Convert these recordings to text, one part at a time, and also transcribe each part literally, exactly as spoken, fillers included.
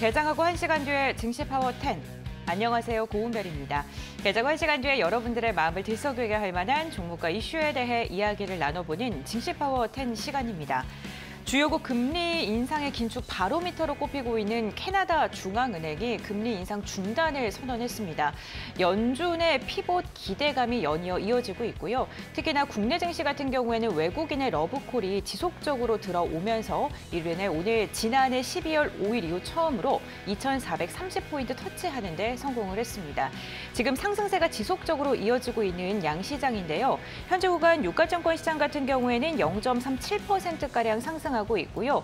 개장하고 한 시간 뒤에 증시파워 십. 안녕하세요, 고은별입니다. 개장 한 시간 뒤에 여러분들의 마음을 들썩이게 할 만한 종목과 이슈에 대해 이야기를 나눠보는 증시파워 십 시간입니다. 주요국 금리 인상의 긴축 바로미터로 꼽히고 있는 캐나다 중앙은행이 금리 인상 중단을 선언했습니다. 연준의 피봇 기대감이 연이어 이어지고 있고요. 특히나 국내 증시 같은 경우에는 외국인의 러브콜이 지속적으로 들어오면서 이로 인해 오늘 지난해 십이월 오일 이후 처음으로 이천사백삼십 포인트 터치하는 데 성공을 했습니다. 지금 상승세가 지속적으로 이어지고 있는 양시장인데요. 현재 구간 유가증권 시장 같은 경우에는 영 점 삼칠 퍼센트가량 상승 하고 있고요.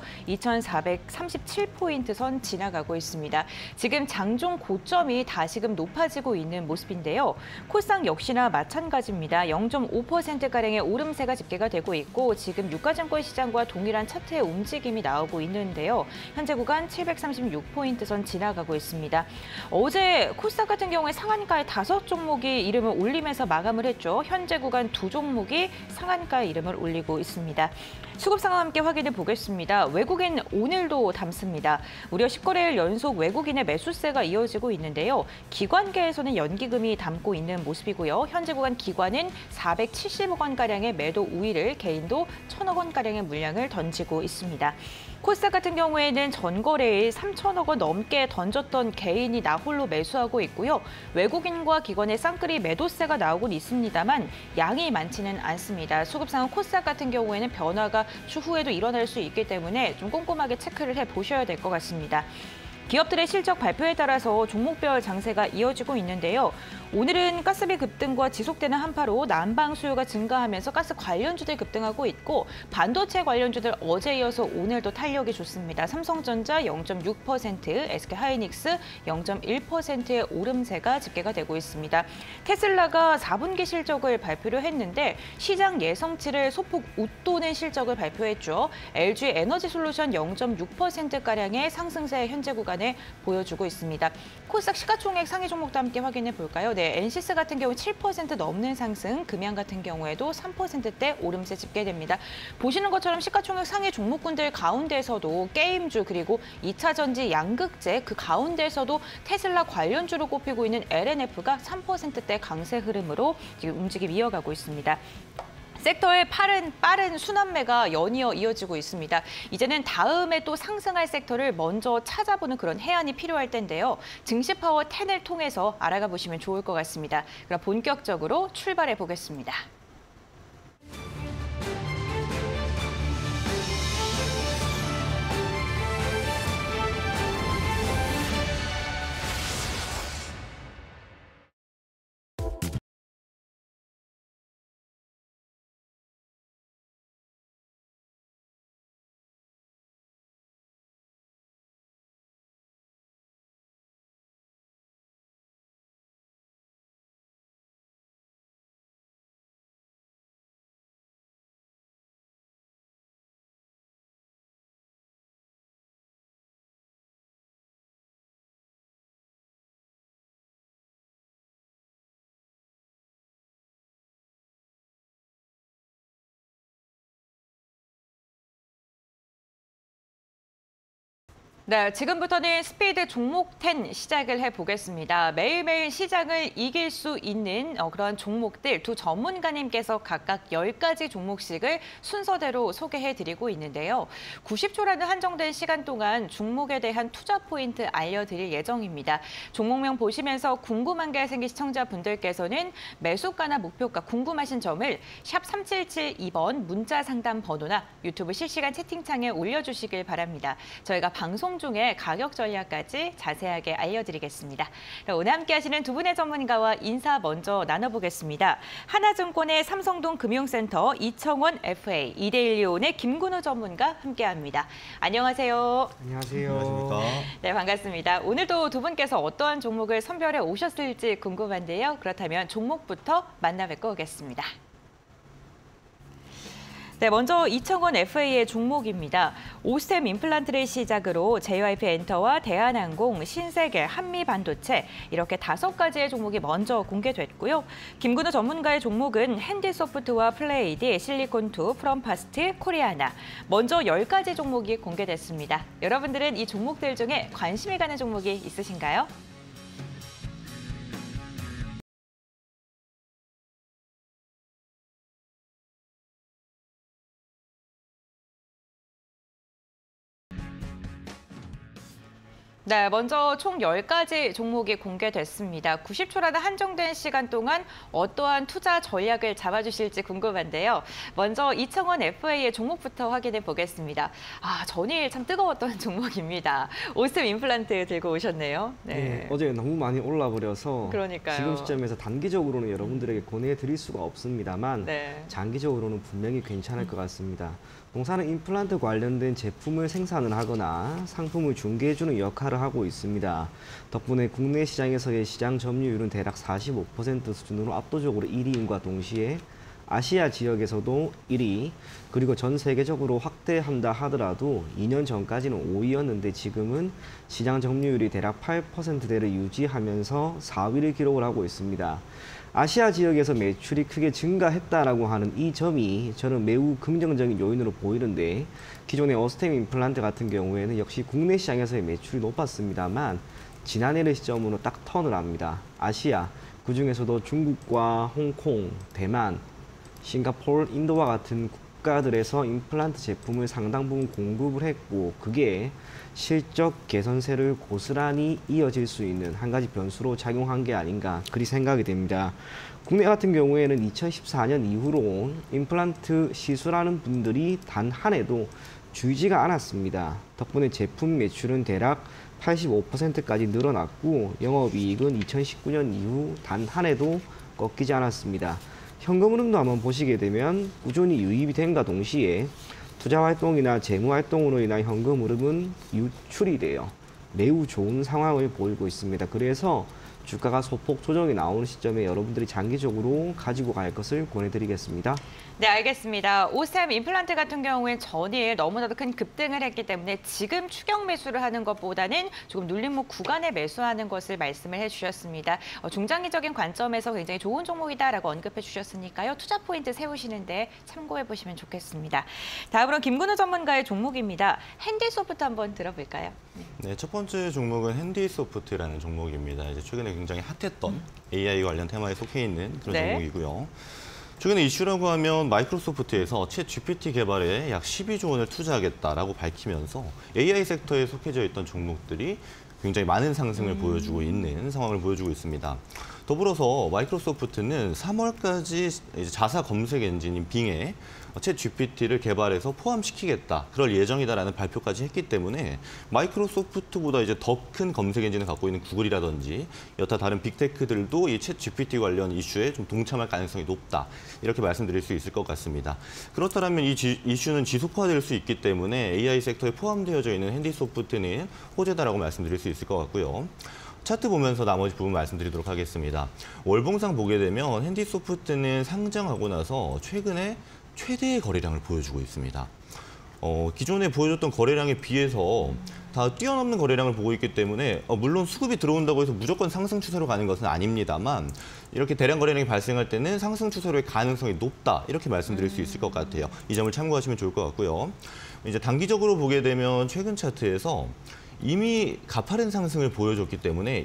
이천사백삼십칠 포인트 선 지나가고 있습니다. 지금 장중 고점이 다시금 높아지고 있는 모습인데요. 코스닥 역시나 마찬가지입니다. 영 점 오 퍼센트가량의 오름세가 집계가 되고 있고 지금 유가증권 시장과 동일한 차트의 움직임이 나오고 있는데요. 현재 구간 칠백삼십육 포인트 선 지나가고 있습니다. 어제 코스닥 같은 경우에 상한가에 다섯 종목이 이름을 올리면서 마감을 했죠. 현재 구간 두 종목이 상한가에 이름을 올리고 있습니다. 수급 상황 함께 확인해 보겠습니다. 외국인 오늘도 담습니다. 무려 십 거래일 연속 외국인의 매수세가 이어지고 있는데요. 기관계에서는 연기금이 담고 있는 모습이고요. 현재 구간 기관은 사백칠십억 원가량의 매도 우위를 개인도 천억 원가량의 물량을 던지고 있습니다. 코스닥 같은 경우에는 전거래일 삼천억 원 넘게 던졌던 개인이 나홀로 매수하고 있고요. 외국인과 기관의 쌍끌이 매도세가 나오곤 있습니다만 양이 많지는 않습니다. 수급 상황 코스닥 같은 경우에는 변화가 추후에도 일어날 수 있기 때문에 좀 꼼꼼하게 체크를 해보셔야 될 것 같습니다. 기업들의 실적 발표에 따라서 종목별 장세가 이어지고 있는데요. 오늘은 가스비 급등과 지속되는 한파로 난방 수요가 증가하면서 가스 관련주들 급등하고 있고 반도체 관련주들 어제 이어서 오늘도 탄력이 좋습니다. 삼성전자 영 점 육 퍼센트, 에스케이하이닉스 영 점 일 퍼센트의 오름세가 집계가 되고 있습니다. 테슬라가 사 분기 실적을 발표를 했는데 시장 예상치를 소폭 웃도는 실적을 발표했죠. 엘지 에너지솔루션 영 점 육 퍼센트가량의 상승세 현재 구간에 보여주고 있습니다. 코스닥 시가총액 상위 종목도 함께 확인해 볼까요? 네, 엔시스 같은 경우 칠 퍼센트 넘는 상승, 금양 같은 경우에도 삼 퍼센트대 오름세 집계됩니다. 보시는 것처럼 시가총액 상위 종목군들 가운데서도 게임주 그리고 이차 전지 양극재 그 가운데서도 테슬라 관련주로 꼽히고 있는 엘엔에프가 삼 퍼센트대 강세 흐름으로 지금 움직임 이어가고 있습니다. 섹터의 빠른, 빠른 순환매가 연이어 이어지고 있습니다. 이제는 다음에 또 상승할 섹터를 먼저 찾아보는 그런 해안이 필요할 텐데요. 증시파워 십을 통해서 알아가 보시면 좋을 것 같습니다. 그럼 본격적으로 출발해 보겠습니다. 네, 지금부터는 스피드 종목 십 시작을 해보겠습니다. 매일매일 시장을 이길 수 있는 어, 그런 종목들 두 전문가님께서 각각 열 가지 종목씩을 순서대로 소개해드리고 있는데요. 구십 초라는 한정된 시간 동안 종목에 대한 투자 포인트 알려드릴 예정입니다. 종목명 보시면서 궁금한 게 생긴 시청자분들께서는 매수가나 목표가 궁금하신 점을 샵 삼칠칠이 번 문자 상담 번호나 유튜브 실시간 채팅창에 올려주시길 바랍니다. 저희가 방송 중에 가격 전략까지 자세하게 알려드리겠습니다. 오늘 함께 하시는 두 분의 전문가와 인사 먼저 나눠보겠습니다. 하나증권의 삼성동 금융센터 이청원 에프에이, 이데일리온의 김근우 전문가 함께합니다. 안녕하세요. 안녕하세요. 안녕하십니까. 네, 반갑습니다. 오늘도 두 분께서 어떠한 종목을 선별해 오셨을지 궁금한데요. 그렇다면 종목부터 만나 뵙고 오겠습니다. 네, 먼저 이청원 에프에이의 종목입니다. 오스템 임플란트를 시작으로 제이와이피 엔터와 대한항공, 신세계, 한미반도체 이렇게 다섯 가지의 종목이 먼저 공개됐고요. 김근우 전문가의 종목은 핸디소프트와 플레이디, 실리콘투, 프롬파스트, 코리아나 먼저 열 가지 종목이 공개됐습니다. 여러분들은 이 종목들 중에 관심이 가는 종목이 있으신가요? 네, 먼저 총 열 가지 종목이 공개됐습니다. 구십 초라는 한정된 시간 동안 어떠한 투자 전략을 잡아주실지 궁금한데요. 먼저 이청원 에프에이의 종목부터 확인해 보겠습니다. 아, 전일 참 뜨거웠던 종목입니다. 오스템 임플란트 들고 오셨네요. 네. 네, 어제 너무 많이 올라버려서 그러니까요. 지금 시점에서 단기적으로는 여러분들에게 권해드릴 수가 없습니다만 네. 장기적으로는 분명히 괜찮을 것 같습니다. 동사는 임플란트 관련된 제품을 생산을 하거나 상품을 중개해주는 역할을 하고 있습니다. 덕분에 국내 시장에서의 시장 점유율은 대략 사십오 퍼센트 수준으로 압도적으로 일 위인과 동시에 아시아 지역에서도 일 위, 그리고 전 세계적으로 확대한다 하더라도 이 년 전까지는 오 위였는데 지금은 시장 점유율이 대략 팔 퍼센트대를 유지하면서 사 위를 기록을 하고 있습니다. 아시아 지역에서 매출이 크게 증가했다라고 하는 이 점이 저는 매우 긍정적인 요인으로 보이는데, 기존의 오스템 임플란트 같은 경우에는 역시 국내 시장에서의 매출이 높았습니다만 지난해를 시점으로 딱 턴을 합니다. 아시아, 그중에서도 중국과 홍콩, 대만, 싱가포르, 인도와 같은 국가들에서 임플란트 제품을 상당 부분 공급을 했고, 그게 실적 개선세를 고스란히 이어질 수 있는 한 가지 변수로 작용한 게 아닌가 그리 생각이 됩니다. 국내 같은 경우에는 이천십사 년 이후로 임플란트 시술하는 분들이 단 한 해도 줄지가 않았습니다. 덕분에 제품 매출은 대략 팔십오 퍼센트까지 늘어났고 영업이익은 이천십구 년 이후 단 한 해도 꺾이지 않았습니다. 현금 흐름도 한번 보시게 되면 꾸준히 유입이 됨과 동시에 투자 활동이나 재무 활동으로 인한 현금 흐름은 유출이 돼요. 매우 좋은 상황을 보이고 있습니다. 그래서 주가가 소폭 조정이 나오는 시점에 여러분들이 장기적으로 가지고 갈 것을 권해드리겠습니다. 네, 알겠습니다. 오스템 임플란트 같은 경우엔 전일 너무나도 큰 급등을 했기 때문에 지금 추격 매수를 하는 것보다는 조금 눌림목 구간에 매수하는 것을 말씀을 해주셨습니다. 어, 중장기적인 관점에서 굉장히 좋은 종목이다라고 언급해 주셨으니까요. 투자 포인트 세우시는데 참고해 보시면 좋겠습니다. 다음으로 김근우 전문가의 종목입니다. 핸디소프트 한번 들어볼까요? 네, 첫 번째 종목은 핸디소프트라는 종목입니다. 이제 최근에 굉장히 핫했던 음. 에이아이 관련 테마에 속해 있는 그런 네. 종목이고요. 최근에 이슈라고 하면 마이크로소프트에서 챗 지피티 개발에 약 십이조 원을 투자하겠다라고 밝히면서 에이아이 섹터에 속해져 있던 종목들이 굉장히 많은 상승을 음. 보여주고 있는 상황을 보여주고 있습니다. 더불어서 마이크로소프트는 삼월까지 이제 자사 검색 엔진인 빙에 챗 지피티를 개발해서 포함시키겠다, 그럴 예정이다라는 발표까지 했기 때문에 마이크로소프트보다 이제 더 큰 검색 엔진을 갖고 있는 구글이라든지 여타 다른 빅테크들도 이 챗 지피티 관련 이슈에 좀 동참할 가능성이 높다, 이렇게 말씀드릴 수 있을 것 같습니다. 그렇다면 이 지, 이슈는 지속화될 수 있기 때문에 에이아이 섹터에 포함되어져 있는 핸디소프트는 호재다라고 말씀드릴 수 있을 것 같고요. 차트 보면서 나머지 부분 말씀드리도록 하겠습니다. 월봉상 보게 되면 핸디소프트는 상장하고 나서 최근에 최대의 거래량을 보여주고 있습니다. 어, 기존에 보여줬던 거래량에 비해서 다 뛰어넘는 거래량을 보고 있기 때문에 어, 물론 수급이 들어온다고 해서 무조건 상승 추세로 가는 것은 아닙니다만 이렇게 대량 거래량이 발생할 때는 상승 추세로의 가능성이 높다, 이렇게 말씀드릴 수 있을 것 같아요. 이 점을 참고하시면 좋을 것 같고요. 이제 단기적으로 보게 되면 최근 차트에서 이미 가파른 상승을 보여줬기 때문에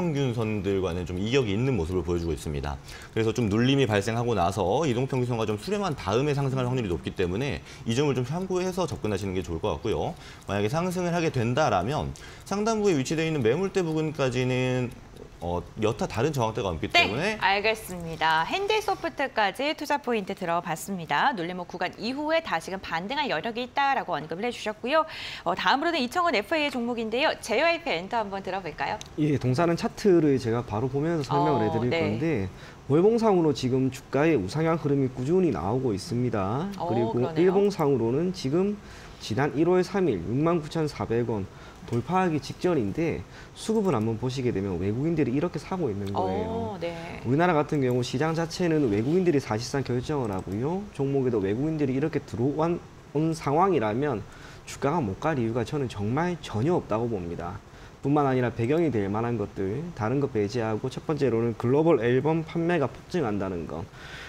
이동평균선들과는 좀 이격이 있는 모습을 보여주고 있습니다. 그래서 좀 눌림이 발생하고 나서 이동평균선과 좀 수렴한 다음에 상승할 확률이 높기 때문에 이 점을 좀 참고해서 접근하시는 게 좋을 것 같고요. 만약에 상승을 하게 된다라면 상단부에 위치되어 있는 매물대 부근까지는 어, 여타 다른 저항대가 없기 네, 때문에 알겠습니다. 핸디소프트까지 투자 포인트 들어봤습니다. 눌림목 구간 이후에 다시금 반등할 여력이 있다라고 언급을 해주셨고요. 어, 다음으로는 이청원 에프에이의 종목인데요. 제이와이피 엔터 한번 들어볼까요? 예, 동사는 차트를 제가 바로 보면서 설명을 어, 해드릴 네. 건데 월봉상으로 지금 주가의 우상향 흐름이 꾸준히 나오고 있습니다. 어, 그리고 그러네요. 일봉상으로는 지금 지난 일월 삼일 육만 구천사백 원, 돌파하기 직전인데 수급을 한번 보시게 되면 외국인들이 이렇게 사고 있는 거예요. 오, 네. 우리나라 같은 경우 시장 자체는 외국인들이 사실상 결정을 하고요. 종목에도 외국인들이 이렇게 들어온 상황이라면 주가가 못 갈 이유가 저는 정말 전혀 없다고 봅니다. 뿐만 아니라 배경이 될 만한 것들, 다른 것 배제하고 첫 번째로는 글로벌 앨범 판매가 폭증한다는 것.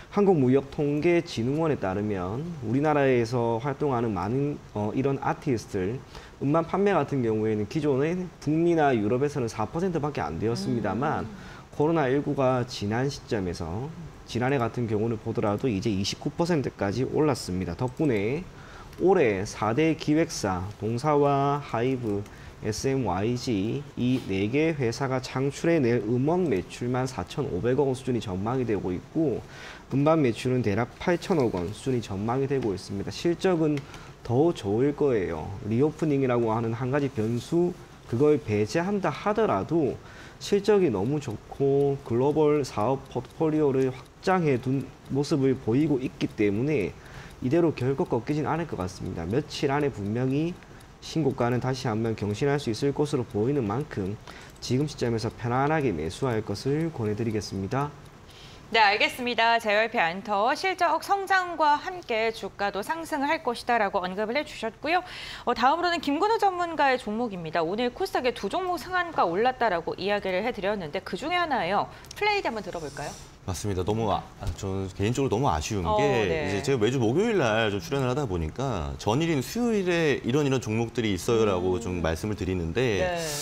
한국무역통계진흥원에 따르면 우리나라에서 활동하는 많은 어, 이런 아티스트들, 음반 판매 같은 경우에는 기존에 북미나 유럽에서는 사 퍼센트밖에 안 되었습니다만 음. 코로나십구가 지난 시점에서 지난해 같은 경우를 보더라도 이제 이십구 퍼센트까지 올랐습니다. 덕분에 올해 사 대 기획사, 동사와 하이브, 에스엠와이지 이 네 개 회사가 창출해낼 음원 매출만 사천오백억 원 수준이 전망이 되고 있고 음반 매출은 대략 팔천억 원 수준이 전망이 되고 있습니다. 실적은 더 좋을 거예요. 리오프닝이라고 하는 한 가지 변수 그걸 배제한다 하더라도 실적이 너무 좋고 글로벌 사업 포트폴리오를 확장해 둔 모습을 보이고 있기 때문에 이대로 결코 꺾이진 않을 것 같습니다. 며칠 안에 분명히 신고가는 다시 한번 경신할 수 있을 것으로 보이는 만큼 지금 시점에서 편안하게 매수할 것을 권해드리겠습니다. 네, 알겠습니다. 제이와이피 안터 실적 성장과 함께 주가도 상승을 할 것이다라고 언급을 해주셨고요. 어, 다음으로는 김근우 전문가의 종목입니다. 오늘 코스닥에 두 종목 상한가 올랐다라고 이야기를 해드렸는데 그 중에 하나예요. 플레이드 한번 들어볼까요? 맞습니다. 너무 아, 저는 개인적으로 너무 아쉬운 어, 게 네. 이제 제가 매주 목요일 날 좀 출연을 하다 보니까 전일인 수요일에 이런 이런 종목들이 있어요라고 음. 좀 말씀을 드리는데 네.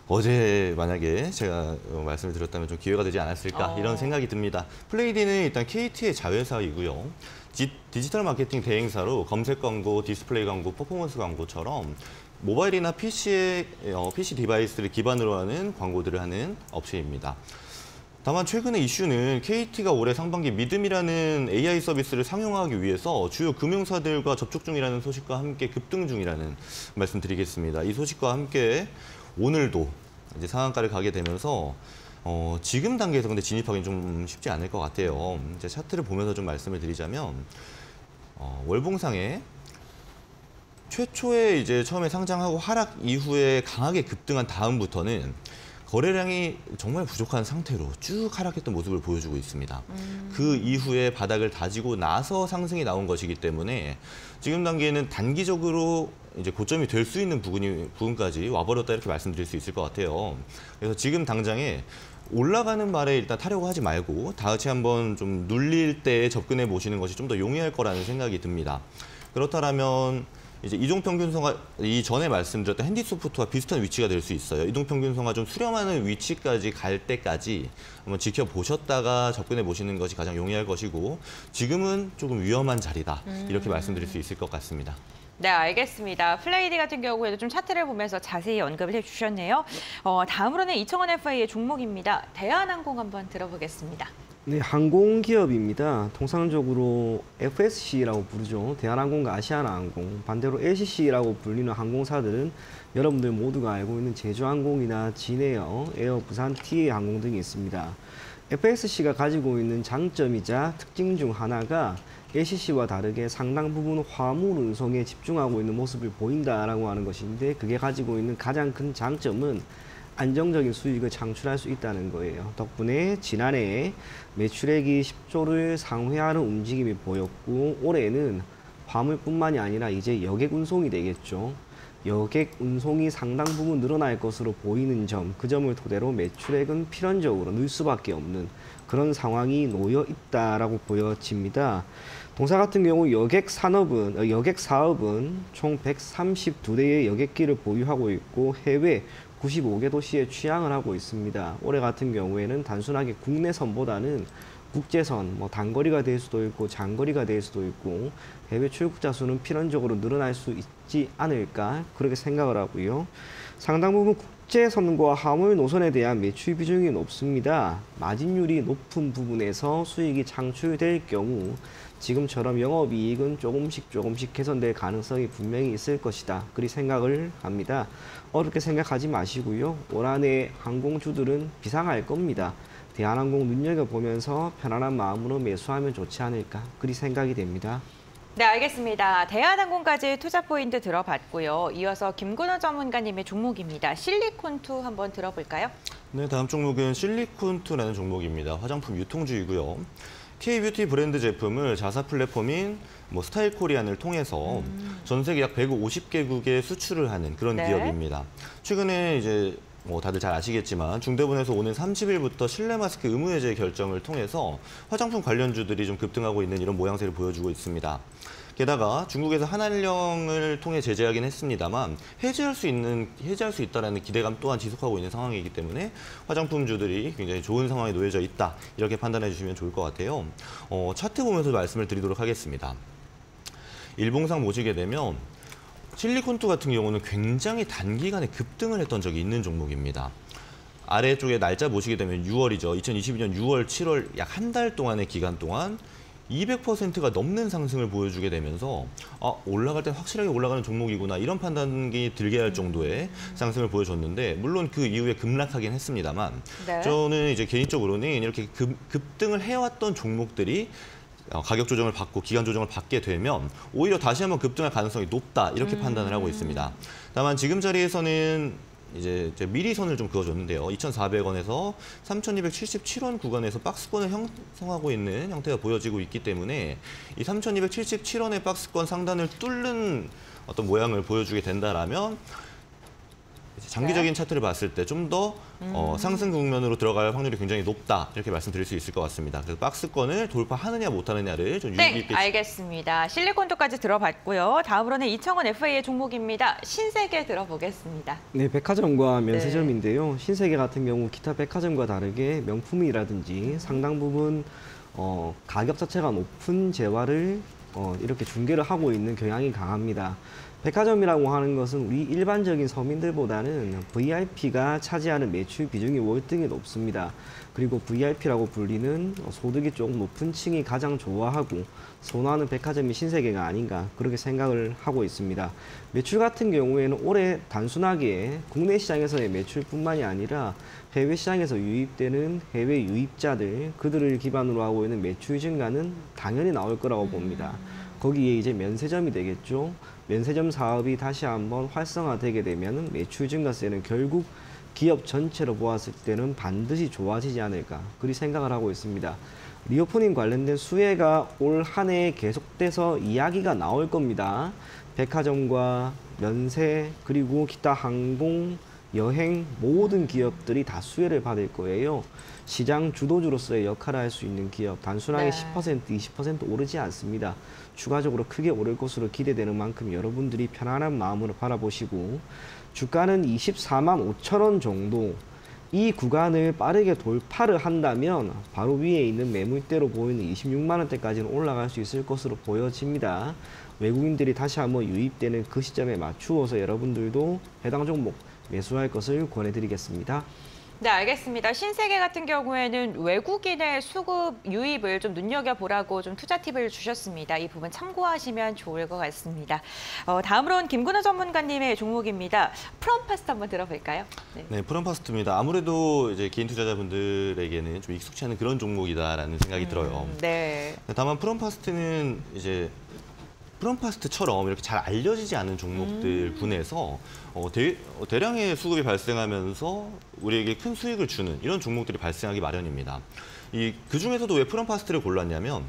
어제 만약에 제가 말씀을 드렸다면 좀 기회가 되지 않았을까 어. 이런 생각이 듭니다. 플레이디는 일단 케이티의 자회사이고요. 디, 디지털 마케팅 대행사로 검색 광고, 디스플레이 광고, 퍼포먼스 광고처럼 모바일이나 피시의, 어, 피시 디바이스를 기반으로 하는 광고들을 하는 업체입니다. 다만 최근의 이슈는 케이티가 올해 상반기 믿음이라는 에이아이 서비스를 상용화하기 위해서 주요 금융사들과 접촉 중이라는 소식과 함께 급등 중이라는 말씀드리겠습니다. 이 소식과 함께 오늘도 이제 상한가를 가게 되면서 어, 지금 단계에서 근데 진입하기는 좀 쉽지 않을 것 같아요. 이제 차트를 보면서 좀 말씀을 드리자면 어, 월봉상에 최초에 이제 처음에 상장하고 하락 이후에 강하게 급등한 다음부터는 거래량이 정말 부족한 상태로 쭉 하락했던 모습을 보여주고 있습니다. 음. 그 이후에 바닥을 다지고 나서 상승이 나온 것이기 때문에 지금 단계에는 단기적으로 이제 고점이 될 수 있는 부분이, 부분까지 와버렸다 이렇게 말씀드릴 수 있을 것 같아요. 그래서 지금 당장에 올라가는 말에 일단 타려고 하지 말고 다같이 한번 좀 눌릴 때 접근해 보시는 것이 좀 더 용이할 거라는 생각이 듭니다. 그렇다면 이제 이동평균선과 이전에 말씀드렸던 핸디소프트와 비슷한 위치가 될 수 있어요. 이동평균선과 좀 수렴하는 위치까지 갈 때까지 한번 지켜보셨다가 접근해 보시는 것이 가장 용이할 것이고 지금은 조금 위험한 자리다. 이렇게 음. 말씀드릴 수 있을 것 같습니다. 네, 알겠습니다. 플레이디 같은 경우에도 좀 차트를 보면서 자세히 언급을 해주셨네요. 어, 다음으로는 이청원 에프아이의 종목입니다. 대한항공 한번 들어보겠습니다. 네, 항공기업입니다. 통상적으로 에프에스씨라고 부르죠. 대한항공과 아시아나항공, 반대로 엘씨씨라고 불리는 항공사들은 여러분들 모두가 알고 있는 제주항공이나 진에어, 에어 부산, 티에이항공 등이 있습니다. 에프에스씨가 가지고 있는 장점이자 특징 중 하나가 엘씨씨와 다르게 상당 부분 화물 운송에 집중하고 있는 모습을 보인다라고 하는 것인데 그게 가지고 있는 가장 큰 장점은 안정적인 수익을 창출할 수 있다는 거예요. 덕분에 지난해 매출액이 십조를 상회하는 움직임이 보였고 올해는 화물뿐만이 아니라 이제 여객 운송이 되겠죠. 여객 운송이 상당 부분 늘어날 것으로 보이는 점, 그 점을 토대로 매출액은 필연적으로 늘 수밖에 없는 그런 상황이 놓여 있다라고 보여집니다. 동사 같은 경우 여객 산업은, 여객 사업은 총 백삼십이 대의 여객기를 보유하고 있고 해외 구십오 개 도시에 취항을 하고 있습니다. 올해 같은 경우에는 단순하게 국내선보다는 국제선, 뭐 단거리가 될 수도 있고 장거리가 될 수도 있고 해외 출국자 수는 필연적으로 늘어날 수 있지 않을까 그렇게 생각을 하고요. 상당 부분 국제선과 화물 노선에 대한 매출 비중이 높습니다. 마진율이 높은 부분에서 수익이 창출될 경우 지금처럼 영업이익은 조금씩 조금씩 개선될 가능성이 분명히 있을 것이다. 그리 생각을 합니다. 어렵게 생각하지 마시고요. 올 한해 항공주들은 비상할 겁니다. 대한항공 눈여겨보면서 편안한 마음으로 매수하면 좋지 않을까. 그리 생각이 됩니다. 네, 알겠습니다. 대한항공까지 투자 포인트 들어봤고요. 이어서 김근호 전문가님의 종목입니다. 실리콘투 한번 들어볼까요? 네, 다음 종목은 실리콘투라는 종목입니다. 화장품 유통주이고요. K-뷰티 브랜드 제품을 자사 플랫폼인 뭐 스타일 코리안을 통해서 음. 전 세계 약 백오십 개국에 수출을 하는 그런 네. 기업입니다. 최근에 이제 뭐 다들 잘 아시겠지만 중대본에서 오는 삼십 일부터 실내 마스크 의무 해제 결정을 통해서 화장품 관련주들이 좀 급등하고 있는 이런 모양새를 보여주고 있습니다. 게다가 중국에서 한한령을 통해 제재하긴 했습니다만 해제할 수 있는 해제할 수 있다라는 기대감 또한 지속하고 있는 상황이기 때문에 화장품주들이 굉장히 좋은 상황에 놓여져 있다 이렇게 판단해 주시면 좋을 것 같아요. 어, 차트 보면서 말씀을 드리도록 하겠습니다. 일봉상 보시게 되면 실리콘투 같은 경우는 굉장히 단기간에 급등을 했던 적이 있는 종목입니다. 아래쪽에 날짜 보시게 되면 유월이죠. 이천이십이 년 유월, 칠월 약 한 달 동안의 기간 동안 이백 퍼센트가 넘는 상승을 보여주게 되면서 아, 올라갈 땐 확실하게 올라가는 종목이구나 이런 판단이 들게 할 정도의 상승을 보여줬는데 물론 그 이후에 급락하긴 했습니다만 네. 저는 이제 개인적으로는 이렇게 급, 급등을 해왔던 종목들이 가격 조정을 받고 기간 조정을 받게 되면 오히려 다시 한번 급등할 가능성이 높다 이렇게 음. 판단을 하고 있습니다. 다만 지금 자리에서는 이제 미리 선을 좀 그어줬는데요. 이천사백 원에서 삼천이백칠십칠 원 구간에서 박스권을 형성하고 있는 형태가 보여지고 있기 때문에 이 삼천이백칠십칠 원의 박스권 상단을 뚫는 어떤 모양을 보여주게 된다라면 장기적인 네. 차트를 봤을 때 좀 더 음. 어, 상승 국면으로 들어갈 확률이 굉장히 높다 이렇게 말씀드릴 수 있을 것 같습니다. 그래서 박스권을 돌파하느냐 못하느냐를 좀 유의 깊게. 네, 알겠습니다. 실리콘투까지 들어봤고요. 다음으로는 이창원 에프에이의 종목입니다. 신세계 들어보겠습니다. 네, 백화점과 면세점인데요. 네. 신세계 같은 경우 기타 백화점과 다르게 명품이라든지 상당 부분 어, 가격 자체가 높은 재화를 어, 이렇게 중개를 하고 있는 경향이 강합니다. 백화점이라고 하는 것은 우리 일반적인 서민들보다는 브이아이피가 차지하는 매출 비중이 월등히 높습니다. 그리고 브이아이피라고 불리는 소득이 조금 높은 층이 가장 좋아하고 선호하는 백화점이 신세계가 아닌가 그렇게 생각을 하고 있습니다. 매출 같은 경우에는 올해 단순하게 국내 시장에서의 매출뿐만이 아니라 해외 시장에서 유입되는 해외 유입자들 그들을 기반으로 하고 있는 매출 증가는 당연히 나올 거라고 봅니다. 거기에 이제 면세점이 되겠죠. 면세점 사업이 다시 한번 활성화되게 되면 매출 증가세는 결국 기업 전체로 보았을 때는 반드시 좋아지지 않을까 그리 생각을 하고 있습니다. 리오프닝 관련된 수혜가 올 한 해 계속돼서 이야기가 나올 겁니다. 백화점과 면세 그리고 기타 항공, 여행 모든 기업들이 다 수혜를 받을 거예요. 시장 주도주로서의 역할을 할 수 있는 기업 단순하게 네. 십 퍼센트, 이십 퍼센트 오르지 않습니다. 추가적으로 크게 오를 것으로 기대되는 만큼 여러분들이 편안한 마음으로 바라보시고 주가는 이십사만 오천 원 정도 이 구간을 빠르게 돌파를 한다면 바로 위에 있는 매물대로 보이는 이십육만 원대까지는 올라갈 수 있을 것으로 보여집니다. 외국인들이 다시 한번 유입되는 그 시점에 맞추어서 여러분들도 해당 종목 매수할 것을 권해드리겠습니다. 네, 알겠습니다. 신세계 같은 경우에는 외국인의 수급 유입을 좀 눈여겨보라고 좀 투자 팁을 주셨습니다. 이 부분 참고하시면 좋을 것 같습니다. 어, 다음으로는 김근호 전문가님의 종목입니다. 프롬파스트 한번 들어볼까요? 네, 네 프롬파스트입니다. 아무래도 이제 개인 투자자분들에게는 좀 익숙치 않은 그런 종목이다라는 생각이 음, 들어요. 네. 다만 프롬파스트는 이제 프롬파스트처럼 이렇게 잘 알려지지 않은 종목들 음. 분에서 어, 대, 어, 대량의 수급이 발생하면서 우리에게 큰 수익을 주는 이런 종목들이 발생하기 마련입니다. 이, 그중에서도 왜 프롬파스트를 골랐냐면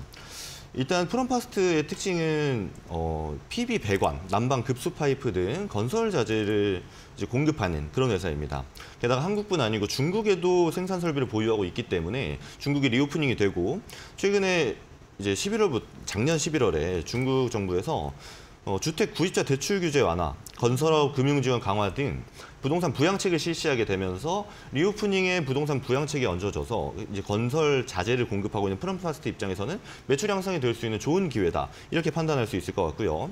일단 프롬파스트의 특징은 어, 피비 배관, 난방 급수 파이프 등 건설 자재를 이제 공급하는 그런 회사입니다. 게다가 한국뿐 아니고 중국에도 생산 설비를 보유하고 있기 때문에 중국이 리오프닝이 되고 최근에 이제 십일월부터 작년 십일월에 중국 정부에서 어, 주택 구입자 대출 규제 완화, 건설업 금융 지원 강화 등 부동산 부양책을 실시하게 되면서 리오프닝의 부동산 부양책이 얹어져서 이제 건설 자재를 공급하고 있는 프롬파스트 입장에서는 매출 향상이 될 수 있는 좋은 기회다 이렇게 판단할 수 있을 것 같고요.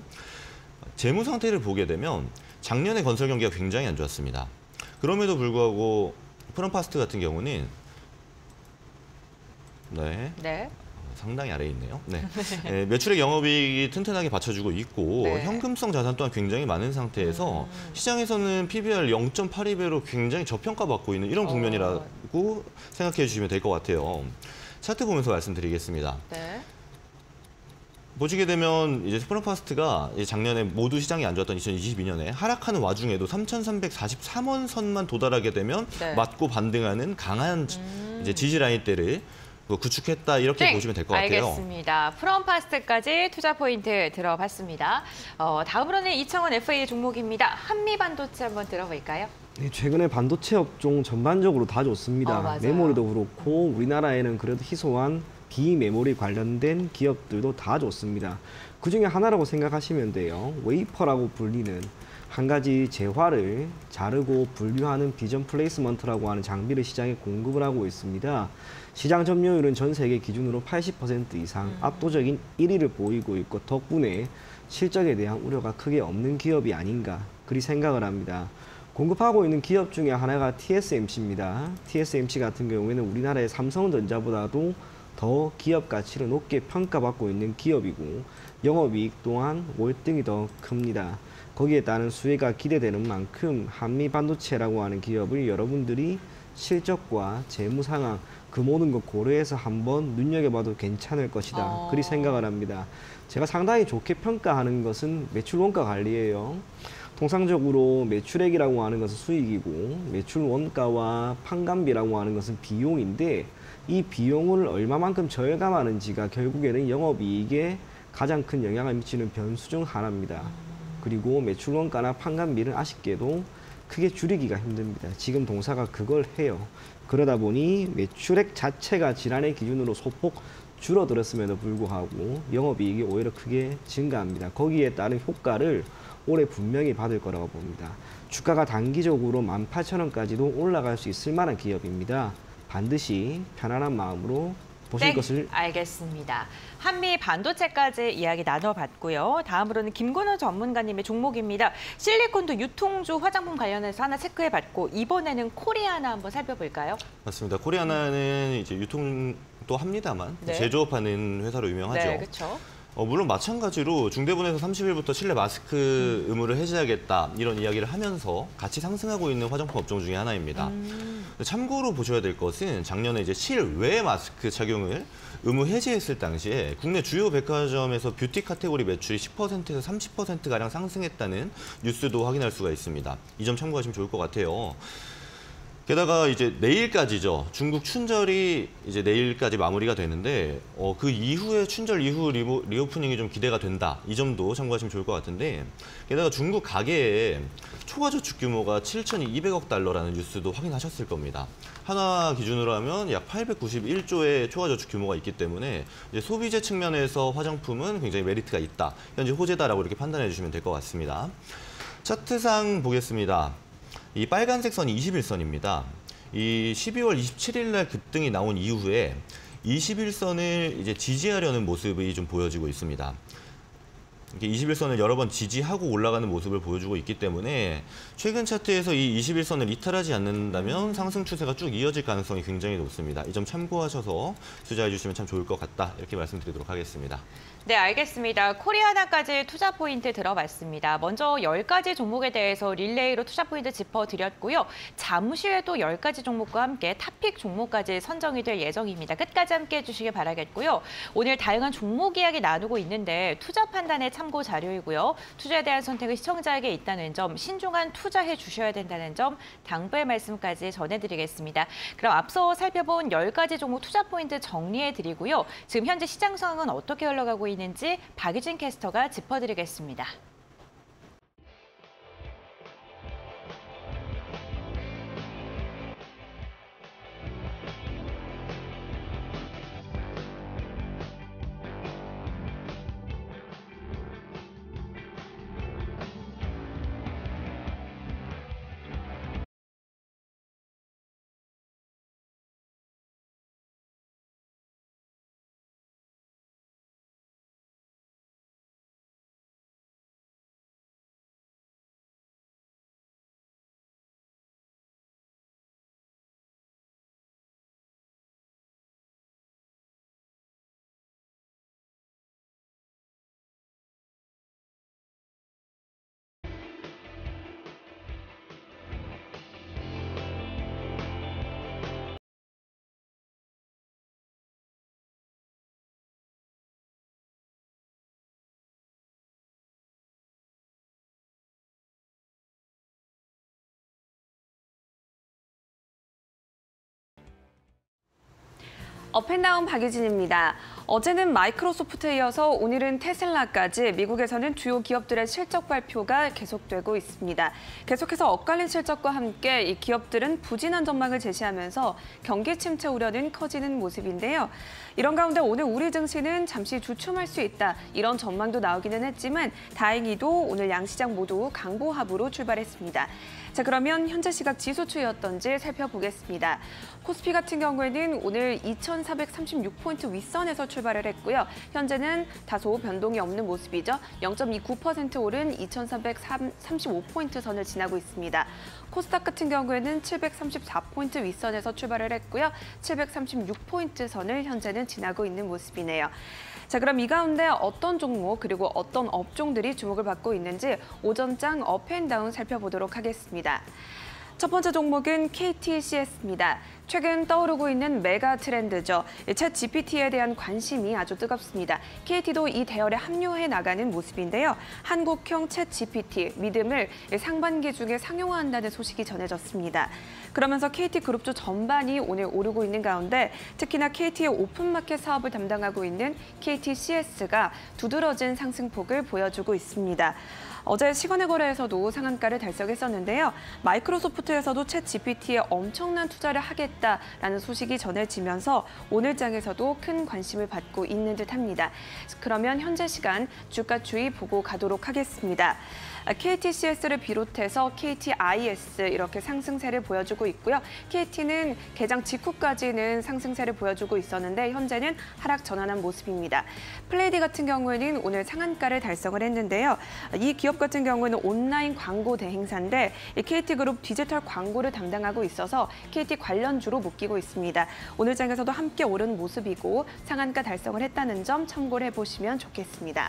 재무 상태를 보게 되면 작년에 건설 경기가 굉장히 안 좋았습니다. 그럼에도 불구하고 프롬파스트 같은 경우는 네. 네. 상당히 아래에 있네요. 네. 네, 매출액 영업이익이 튼튼하게 받쳐주고 있고 네. 현금성 자산 또한 굉장히 많은 상태에서 음. 시장에서는 피비알 영 점 팔이 배로 굉장히 저평가받고 있는 이런 국면이라고 어. 생각해 주시면 될 것 같아요. 차트 보면서 말씀드리겠습니다. 네. 보시게 되면 이제 스프링파스트가 작년에 모두 시장이 안 좋았던 이천이십이 년에 하락하는 와중에도 삼천삼백사십삼 원 선만 도달하게 되면 네. 맞고 반등하는 강한 음. 이제 지지 라인대를 구축했다 이렇게 네, 보시면 될 것 같아요. 알겠습니다. 프롬파스트까지 투자 포인트 들어봤습니다. 어, 다음으로는 이창원 에프에이 종목입니다. 한미반도체 한번 들어볼까요? 네, 최근에 반도체 업종 전반적으로 다 좋습니다. 어, 맞아요. 메모리도 그렇고 우리나라에는 그래도 희소한 비메모리 관련된 기업들도 다 좋습니다. 그중에 하나라고 생각하시면 돼요. 웨이퍼라고 불리는 한 가지 재화를 자르고 분류하는 비전 플레이스먼트라고 하는 장비를 시장에 공급을 하고 있습니다. 시장 점유율은 전 세계 기준으로 팔십 퍼센트 이상 음. 압도적인 일 위를 보이고 있고 덕분에 실적에 대한 우려가 크게 없는 기업이 아닌가 그리 생각을 합니다. 공급하고 있는 기업 중에 하나가 티에스엠씨입니다. 티에스엠씨 같은 경우에는 우리나라의 삼성전자보다도 더 기업 가치를 높게 평가받고 있는 기업이고 영업이익 또한 월등히 더 큽니다. 거기에 따른 수혜가 기대되는 만큼 한미반도체라고 하는 기업을 여러분들이 실적과 재무 상황 그 모든 것 고려해서 한번 눈여겨봐도 괜찮을 것이다. 어. 그리 생각을 합니다. 제가 상당히 좋게 평가하는 것은 매출 원가 관리예요. 통상적으로 매출액이라고 하는 것은 수익이고 매출 원가와 판관비라고 하는 것은 비용인데 이 비용을 얼마만큼 절감하는지가 결국에는 영업이익에 가장 큰 영향을 미치는 변수 중 하나입니다. 그리고 매출 원가나 판관비는 아쉽게도 크게 줄이기가 힘듭니다. 지금 동사가 그걸 해요. 그러다 보니 매출액 자체가 지난해 기준으로 소폭 줄어들었음에도 불구하고 영업이익이 오히려 크게 증가합니다. 거기에 따른 효과를 올해 분명히 받을 거라고 봅니다. 주가가 단기적으로 만 팔천 원까지도 올라갈 수 있을 만한 기업입니다. 반드시 편안한 마음으로 보실 네, 것을 알겠습니다. 한미 반도체까지 이야기 나눠봤고요. 다음으로는 김건우 전문가님의 종목입니다. 실리콘도 유통주 화장품 관련해서 하나 체크해봤고 이번에는 코리아나 한번 살펴볼까요? 맞습니다. 코리아나는 이제 유통도 합니다만 네. 제조업하는 회사로 유명하죠. 네, 그렇죠. 어, 물론 마찬가지로 중대본에서 삼십 일부터 실내 마스크 음. 의무를 해제하겠다 이런 이야기를 하면서 같이 상승하고 있는 화장품 업종 중에 하나입니다. 음. 참고로 보셔야 될 것은 작년에 이제 실외 마스크 착용을 의무 해제했을 당시에 국내 주요 백화점에서 뷰티 카테고리 매출이 십 퍼센트에서 삼십 퍼센트가량 상승했다는 뉴스도 확인할 수가 있습니다. 이 점 참고하시면 좋을 것 같아요. 게다가 이제 내일까지죠. 중국 춘절이 이제 내일까지 마무리가 되는데 어, 그 이후에 춘절 이후 리모, 리오프닝이 좀 기대가 된다. 이 점도 참고하시면 좋을 것 같은데 게다가 중국 가계의 초과 저축 규모가 칠천이백억 달러라는 뉴스도 확인하셨을 겁니다. 한화 기준으로 하면 약 팔백구십일 조의 초과 저축 규모가 있기 때문에 이제 소비재 측면에서 화장품은 굉장히 메리트가 있다. 현재 호재다라고 이렇게 판단해 주시면 될 것 같습니다. 차트상 보겠습니다. 이 빨간색 선이 이십일 선입니다. 이 십이월 이십칠일 날 급등이 나온 이후에 이십일 선을 이제 지지하려는 모습이 좀 보여지고 있습니다. 이렇게 이십일 선을 여러 번 지지하고 올라가는 모습을 보여주고 있기 때문에 최근 차트에서 이 이십일 선을 이탈하지 않는다면 상승 추세가 쭉 이어질 가능성이 굉장히 높습니다. 이 점 참고하셔서 투자해 주시면 참 좋을 것 같다. 이렇게 말씀드리도록 하겠습니다. 네, 알겠습니다. 코리아나까지 투자 포인트 들어봤습니다. 먼저 열 가지 종목에 대해서 릴레이로 투자 포인트 짚어드렸고요. 잠시 후에도 열 가지 종목과 함께 탑픽 종목까지 선정이 될 예정입니다. 끝까지 함께해 주시길 바라겠고요. 오늘 다양한 종목 이야기 나누고 있는데 투자 판단의 참고 자료이고요. 투자에 대한 선택은 시청자에게 있다는 점, 신중한 투자해 주셔야 된다는 점 당부의 말씀까지 전해드리겠습니다. 그럼 앞서 살펴본 열 가지 종목 투자 포인트 정리해드리고요. 지금 현재 시장 상황은 어떻게 흘러가고 있는지 박유진 캐스터가 짚어드리겠습니다. 업앤다운 박유진입니다. 어제는 마이크로소프트에 이어서 오늘은 테슬라까지 미국에서는 주요 기업들의 실적 발표가 계속되고 있습니다. 계속해서 엇갈린 실적과 함께 이 기업들은 부진한 전망을 제시하면서 경기 침체 우려는 커지는 모습인데요. 이런 가운데 오늘 우리 증시는 잠시 주춤할 수 있다, 이런 전망도 나오기는 했지만 다행히도 오늘 양시장 모두 강보합으로 출발했습니다. 자, 그러면 현재 시각 지수 추이였던지 살펴보겠습니다. 코스피 같은 경우에는 오늘 이천사백삼십육 포인트 윗선에서 출발을 했고요. 현재는 다소 변동이 없는 모습이죠. 영 점 이구 퍼센트 오른 이천사백삼십오 포인트 선을 지나고 있습니다. 코스닥 같은 경우에는 칠백삼십사 포인트 윗선에서 출발을 했고요. 칠백삼십육 포인트 선을 현재는 지나고 있는 모습이네요. 자, 그럼 이 가운데 어떤 종목 그리고 어떤 업종들이 주목을 받고 있는지 오전장 업앤다운 살펴보도록 하겠습니다. 첫 번째 종목은 케이티씨에스입니다. 최근 떠오르고 있는 메가 트렌드죠. 챗 지피티에 대한 관심이 아주 뜨겁습니다. 케이티도 이 대열에 합류해 나가는 모습인데요. 한국형 챗 지피티 믿음을 상반기 중에 상용화한다는 소식이 전해졌습니다. 그러면서 케이티그룹주 전반이 오늘 오르고 있는 가운데 특히나 케이티의 오픈마켓 사업을 담당하고 있는 케이티씨에스가 두드러진 상승폭을 보여주고 있습니다. 어제 시간의 거래에서도 상한가를 달성했었는데요. 마이크로소프트에서도 챗 지피티에 엄청난 투자를 하겠다라는 소식이 전해지면서 오늘 장에서도 큰 관심을 받고 있는 듯합니다. 그러면 현재 시간 주가 추이 보고 가도록 하겠습니다. 케이티씨에스를 비롯해서 케이티아이에스 이렇게 상승세를 보여주고 있고요. 케이티는 개장 직후까지는 상승세를 보여주고 있었는데 현재는 하락 전환한 모습입니다. 플레이디 같은 경우에는 오늘 상한가를 달성을 했는데요. 이 기업 같은 경우에는 온라인 광고 대행사인데 케이티그룹 디지털 광고를 담당하고 있어서 케이티 관련주로 묶이고 있습니다. 오늘 장에서도 함께 오른 모습이고 상한가 달성을 했다는 점 참고를 해보시면 좋겠습니다.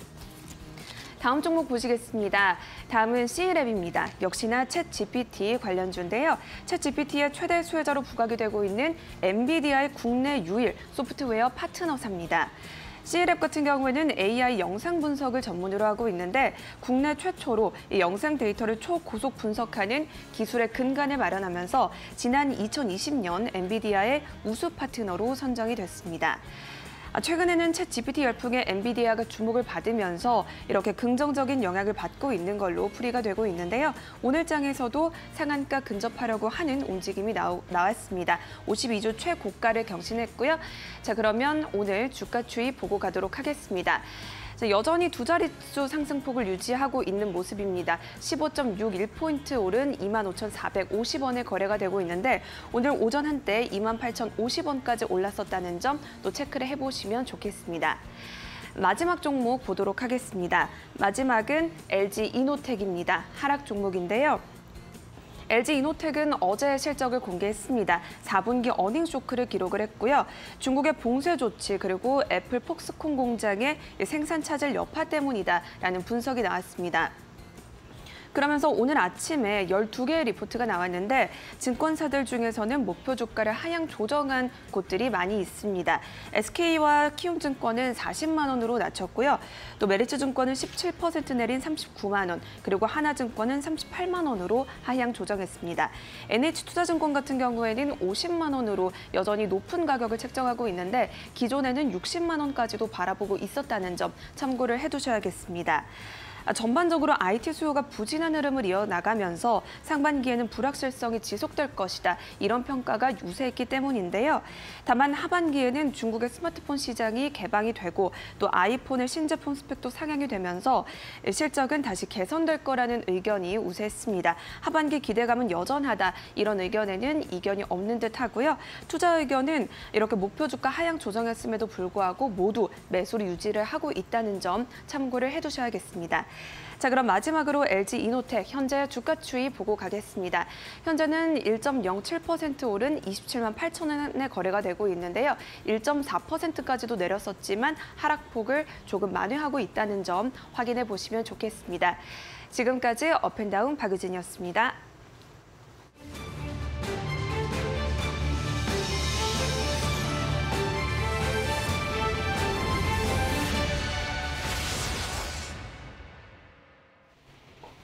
다음 종목 보시겠습니다. 다음은 씨랩입니다. 역시나 챗 지피티 관련주인데요. 챗 지피티의 최대 수혜자로 부각이 되고 있는 엔비디아의 국내 유일 소프트웨어 파트너사입니다. 씨랩 같은 경우에는 에이아이 영상 분석을 전문으로 하고 있는데 국내 최초로 이 영상 데이터를 초고속 분석하는 기술의 근간을 마련하면서 지난 이천이십 년 엔비디아의 우수 파트너로 선정이 됐습니다. 최근에는 챗 지피티 열풍에 엔비디아가 주목을 받으면서 이렇게 긍정적인 영향을 받고 있는 걸로 풀이가 되고 있는데요. 오늘 장에서도 상한가 근접하려고 하는 움직임이 나오, 나왔습니다. 오십이 주 최고가를 경신했고요. 자, 그러면 오늘 주가 추이 보고 가도록 하겠습니다. 여전히 두 자릿수 상승폭을 유지하고 있는 모습입니다. 십오 점 육일 포인트 오른 이만 오천사백오십 원에 거래가 되고 있는데 오늘 오전 한때 이만 팔천오십 원까지 올랐었다는 점 또 체크를 해보시면 좋겠습니다. 마지막 종목 보도록 하겠습니다. 마지막은 엘지이노텍입니다. 하락 종목인데요. 엘지이노텍은 어제 실적을 공개했습니다. 사 분기 어닝 쇼크를 기록을 했고요. 중국의 봉쇄 조치 그리고 애플 폭스콘 공장의 생산 차질 여파 때문이다라는 분석이 나왔습니다. 그러면서 오늘 아침에 열두 개의 리포트가 나왔는데 증권사들 중에서는 목표 주가를 하향 조정한 곳들이 많이 있습니다. 에스케이와 키움증권은 사십만 원으로 낮췄고요. 또 메리츠증권은 십칠 퍼센트 내린 삼십구만 원, 그리고 하나증권은 삼십팔만 원으로 하향 조정했습니다. 엔에이치투자증권 같은 경우에는 오십만 원으로 여전히 높은 가격을 책정하고 있는데 기존에는 육십만 원까지도 바라보고 있었다는 점 참고를 해두셔야겠습니다. 전반적으로 아이티 수요가 부진한 흐름을 이어나가면서 상반기에는 불확실성이 지속될 것이다, 이런 평가가 유세했기 때문인데요. 다만 하반기에는 중국의 스마트폰 시장이 개방이 되고 또 아이폰의 신제품 스펙도 상향이 되면서 실적은 다시 개선될 거라는 의견이 우세했습니다. 하반기 기대감은 여전하다, 이런 의견에는 이견이 없는 듯하고요. 투자 의견은 이렇게 목표 주가 하향 조정했음에도 불구하고 모두 매수를 유지를 하고 있다는 점 참고를 해두셔야겠습니다. 자, 그럼 마지막으로 엘지이노텍 현재 주가 추이 보고 가겠습니다. 현재는 일 점 영칠 퍼센트 오른 이십칠만 팔천 원에 거래가 되고 있는데요. 일 점 사 퍼센트까지도 내렸었지만 하락폭을 조금 만회하고 있다는 점 확인해 보시면 좋겠습니다. 지금까지 업앤다운 박유진이었습니다.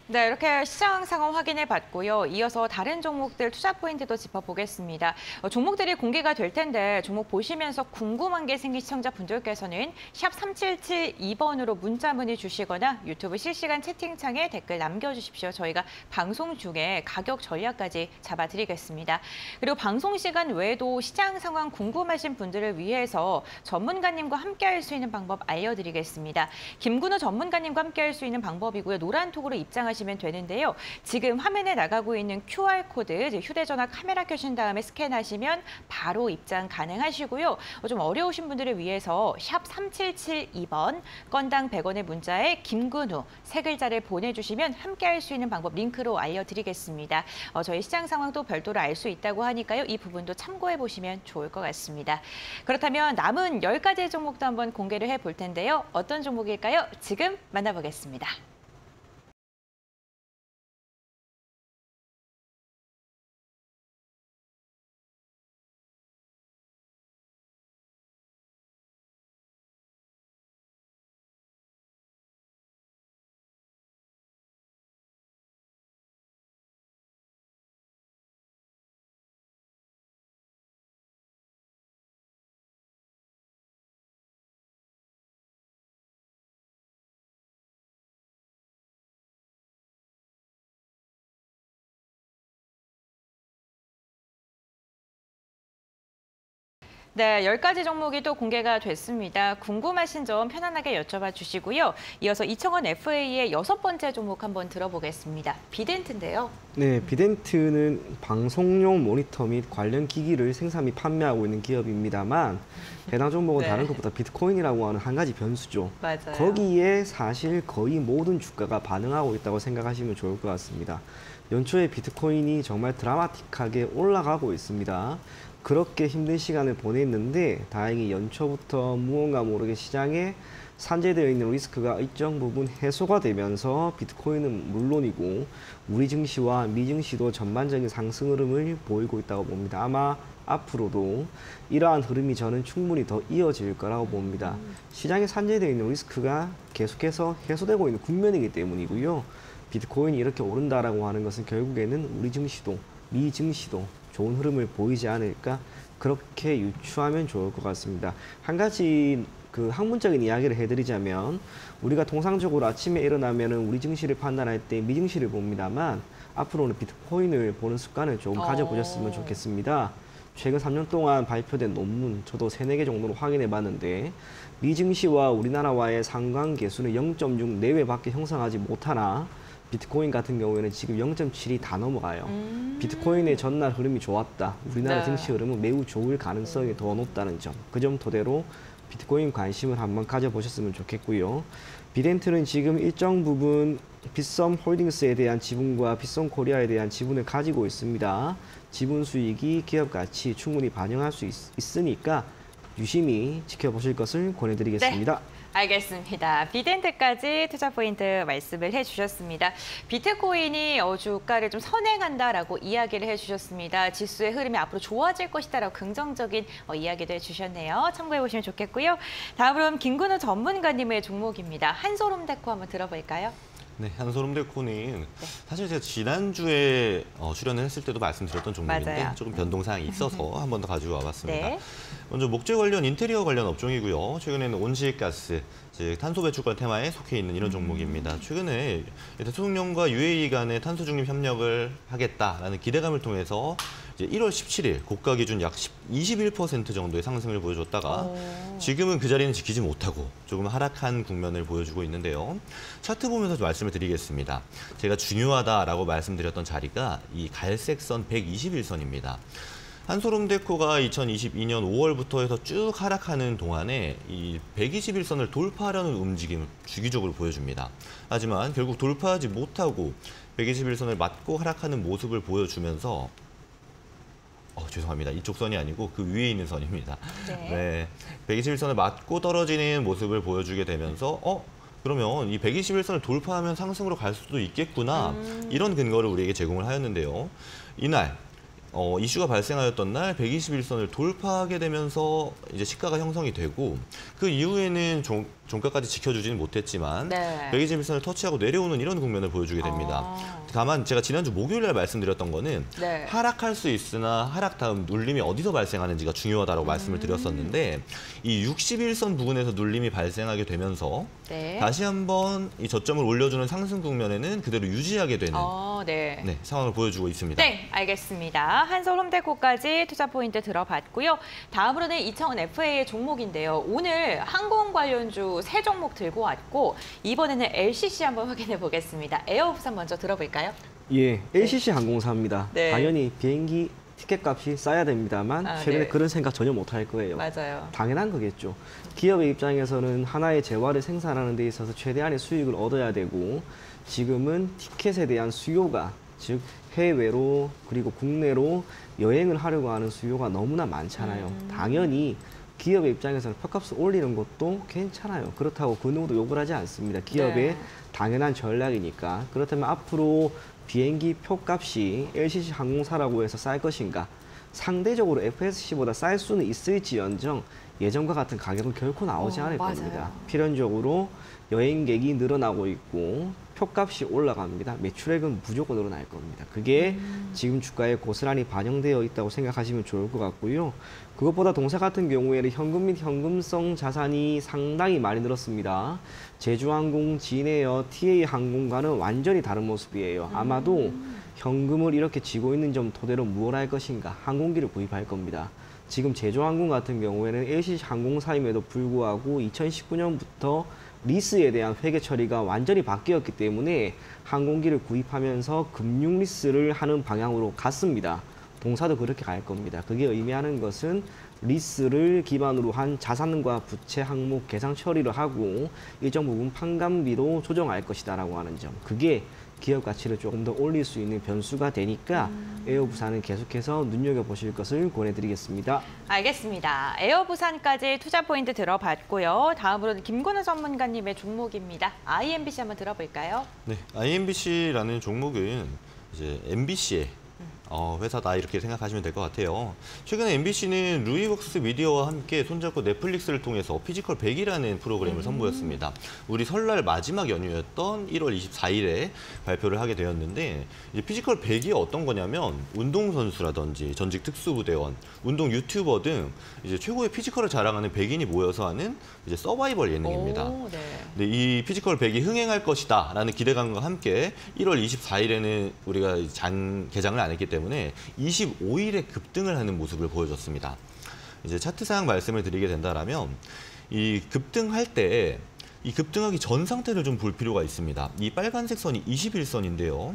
네, 이렇게 시장 상황 확인해 봤고요. 이어서 다른 종목들 투자 포인트도 짚어보겠습니다. 어, 종목들이 공개가 될 텐데 종목 보시면서 궁금한 게 생긴 시청자분들께서는 샵 삼칠칠이 번으로 문자 문의 주시거나 유튜브 실시간 채팅창에 댓글 남겨주십시오. 저희가 방송 중에 가격 전략까지 잡아드리겠습니다. 그리고 방송 시간 외에도 시장 상황 궁금하신 분들을 위해서 전문가님과 함께할 수 있는 방법 알려드리겠습니다. 김근우 전문가님과 함께할 수 있는 방법이고요. 노란톡으로 입장하시면 면 되는데요. 지금 화면에 나가고 있는 큐알 코드, 휴대전화 카메라 켜신 다음에 스캔하시면 바로 입장 가능하시고요. 좀 어려우신 분들을 위해서 샵 삼칠칠이 번 건당 백 원의 문자에 김근우 세 글자를 보내주시면 함께할 수 있는 방법 링크로 알려드리겠습니다. 어, 저희 시장 상황도 별도로 알 수 있다고 하니까요. 이 부분도 참고해 보시면 좋을 것 같습니다. 그렇다면 남은 열 가지의 종목도 한번 공개를 해볼 텐데요. 어떤 종목일까요? 지금 만나보겠습니다. 네, 열 가지 종목이 또 공개가 됐습니다. 궁금하신 점 편안하게 여쭤봐 주시고요. 이어서 이청원 에프에이의 여섯 번째 종목 한번 들어보겠습니다. 비덴트인데요. 네, 비덴트는 방송용 모니터 및 관련 기기를 생산 및 판매하고 있는 기업입니다만 해당 종목은 네. 다른 것보다 비트코인이라고 하는 한 가지 변수죠. 맞아요. 거기에 사실 거의 모든 주가가 반응하고 있다고 생각하시면 좋을 것 같습니다. 연초에 비트코인이 정말 드라마틱하게 올라가고 있습니다. 그렇게 힘든 시간을 보냈는데 다행히 연초부터 무언가 모르게 시장에 산재되어 있는 리스크가 일정 부분 해소가 되면서 비트코인은 물론이고 우리 증시와 미증시도 전반적인 상승 흐름을 보이고 있다고 봅니다. 아마 앞으로도 이러한 흐름이 저는 충분히 더 이어질 거라고 봅니다. 시장에 산재되어 있는 리스크가 계속해서 해소되고 있는 국면이기 때문이고요. 비트코인이 이렇게 오른다라고 하는 것은 결국에는 우리 증시도 미증시도 좋은 흐름을 보이지 않을까 그렇게 유추하면 좋을 것 같습니다. 한 가지 그 학문적인 이야기를 해드리자면 우리가 통상적으로 아침에 일어나면은 우리 증시를 판단할 때 미증시를 봅니다만 앞으로는 비트코인을 보는 습관을 조금 가져보셨으면 좋겠습니다. 최근 삼 년 동안 발표된 논문 저도 세네 개 정도로 확인해 봤는데 미증시와 우리나라와의 상관계수는 영 점 육 내외밖에 형성하지 못하나 비트코인 같은 경우에는 지금 영 점 칠이 다 넘어가요. 음. 비트코인의 전날 흐름이 좋았다. 우리나라 네. 증시 흐름은 매우 좋을 가능성이 더 높다는 점. 그 점 토대로 비트코인 관심을 한번 가져보셨으면 좋겠고요. 비덴트는 지금 일정 부분 빗썸 홀딩스에 대한 지분과 빗썸 코리아에 대한 지분을 가지고 있습니다. 지분 수익이 기업 가치 충분히 반영할 수 있, 있으니까 유심히 지켜보실 것을 권해드리겠습니다. 네. 알겠습니다. 비덴트까지 투자 포인트 말씀을 해주셨습니다. 비트코인이 어, 주가를 좀 선행한다라고 이야기를 해주셨습니다. 지수의 흐름이 앞으로 좋아질 것이다라고 긍정적인 어, 이야기도 해주셨네요. 참고해보시면 좋겠고요. 다음으로는 김근우 전문가님의 종목입니다. 한솔홈데코 한번 들어볼까요? 네, 한솔홈데코는 사실 제가 지난주에 어, 출연을 했을 때도 말씀드렸던 종목인데 맞아요. 조금 변동사항이 있어서 한 번 더 가지고 와봤습니다. 네. 먼저 목재 관련 인테리어 관련 업종이고요. 최근에는 온실가스, 즉 탄소 배출권 테마에 속해 있는 이런 종목입니다. 최근에 대통령과 유에이이 간의 탄소 중립 협력을 하겠다라는 기대감을 통해서 이제 일월 십칠일 고가 기준 약 이십일 퍼센트 정도의 상승을 보여줬다가 오. 지금은 그 자리는 지키지 못하고 조금 하락한 국면을 보여주고 있는데요. 차트 보면서 좀 말씀을 드리겠습니다. 제가 중요하다라고 말씀드렸던 자리가 이 갈색 선 백이십일 선입니다. 한솔홈데코가 이천이십이 년 오월부터 해서 쭉 하락하는 동안에 이 백이십일 선을 돌파하려는 움직임을 주기적으로 보여줍니다. 하지만 결국 돌파하지 못하고 백이십일 선을 맞고 하락하는 모습을 보여주면서 어, 죄송합니다. 이쪽 선이 아니고 그 위에 있는 선입니다. 네. 네, 백이십일 선을 맞고 떨어지는 모습을 보여주게 되면서 어? 그러면 이 백이십일 선을 돌파하면 상승으로 갈 수도 있겠구나. 음. 이런 근거를 우리에게 제공을 하였는데요. 이날 어, 이슈가 발생하였던 날 백이십일 선을 돌파하게 되면서 이제 시가가 형성이 되고 그 이후에는 종, 종가까지 지켜주지는 못했지만 네. 백이십 일선을 터치하고 내려오는 이런 국면을 보여주게 됩니다. 아. 다만 제가 지난주 목요일에 말씀드렸던 거는 네. 하락할 수 있으나 하락 다음 눌림이 어디서 발생하는지가 중요하다고 음. 말씀을 드렸었는데 이 육십일 선 부근에서 눌림이 발생하게 되면서 네. 다시 한번 이 저점을 올려주는 상승 국면에는 그대로 유지하게 되는 어, 네. 네, 상황을 보여주고 있습니다. 네, 알겠습니다. 한솔홈데코까지 투자 포인트 들어봤고요. 다음으로는 이창원 에프에이의 종목인데요. 오늘 항공 관련주 세 종목 들고 왔고 이번에는 엘씨씨 한번 확인해 보겠습니다. 에어부산 먼저 들어볼까요? 예, 엘씨씨 항공사입니다. 네. 당연히 비행기 티켓값이 싸야 됩니다만 아, 최근에 네. 그런 생각 전혀 못 할 거예요. 맞아요. 당연한 거겠죠. 기업의 입장에서는 하나의 재화를 생산하는 데 있어서 최대한의 수익을 얻어야 되고 지금은 티켓에 대한 수요가 즉 해외로 그리고 국내로 여행을 하려고 하는 수요가 너무나 많잖아요. 음. 당연히 기업의 입장에서는 표값을 올리는 것도 괜찮아요. 그렇다고 그 누구도 욕을 하지 않습니다. 기업의 네. 당연한 전략이니까. 그렇다면 앞으로 비행기 표값이 엘씨씨 항공사라고 해서 쌀 것인가? 상대적으로 에프에스씨보다 쌀 수는 있을지언정 예전과 같은 가격은 결코 나오지 어, 않을 맞아요. 겁니다. 필연적으로 여행객이 늘어나고 있고 표값이 올라갑니다. 매출액은 무조건 늘어날 겁니다. 그게 음. 지금 주가에 고스란히 반영되어 있다고 생각하시면 좋을 것 같고요. 그것보다 동사 같은 경우에는 현금 및 현금성 자산이 상당히 많이 늘었습니다. 제주항공, 진에어, 티에이항공과는 완전히 다른 모습이에요. 아마도 현금을 이렇게 쥐고 있는 점 토대로 무엇 할 것인가? 항공기를 구입할 겁니다. 지금 제주항공 같은 경우에는 엘씨씨 항공사임에도 불구하고 이천십구 년부터 리스에 대한 회계 처리가 완전히 바뀌었기 때문에 항공기를 구입하면서 금융 리스를 하는 방향으로 갔습니다. 동사도 그렇게 갈 겁니다. 그게 의미하는 것은 리스를 기반으로 한 자산과 부채 항목 계상 처리를 하고 일정 부분 판관비로 조정할 것이다라고 하는 점. 그게 기업 가치를 조금 더 올릴 수 있는 변수가 되니까 음. 에어부산은 계속해서 눈여겨보실 것을 권해드리겠습니다. 알겠습니다. 에어부산까지 투자 포인트 들어봤고요. 다음으로는 김건우 전문가님의 종목입니다. 아이엠비씨 한번 들어볼까요? 네, 아이엠비씨라는 종목은 이제 엠비씨의 어, 회사다 이렇게 생각하시면 될 것 같아요. 최근에 엠비씨는 루이웍스 미디어와 함께 손잡고 넷플릭스를 통해서 피지컬 백이라는 프로그램을 음. 선보였습니다. 우리 설날 마지막 연휴였던 일월 이십사일에 발표를 하게 되었는데 이제 피지컬 백이 어떤 거냐면 운동선수라든지 전직 특수부대원, 운동 유튜버 등 이제 최고의 피지컬을 자랑하는 백인이 모여서 하는 이제 서바이벌 예능입니다. 오, 네. 네, 이 피지컬 백이 흥행할 것이다 라는 기대감과 함께 일월 이십사일에는 우리가 장, 개장을 안 했기 때문에 때문에 이십오일에 급등을 하는 모습을 보여줬습니다. 이제 차트상 말씀을 드리게 된다라면 이 급등할 때 이 급등하기 전 상태를 좀 볼 필요가 있습니다. 이 빨간색 선이 이십일선인데요.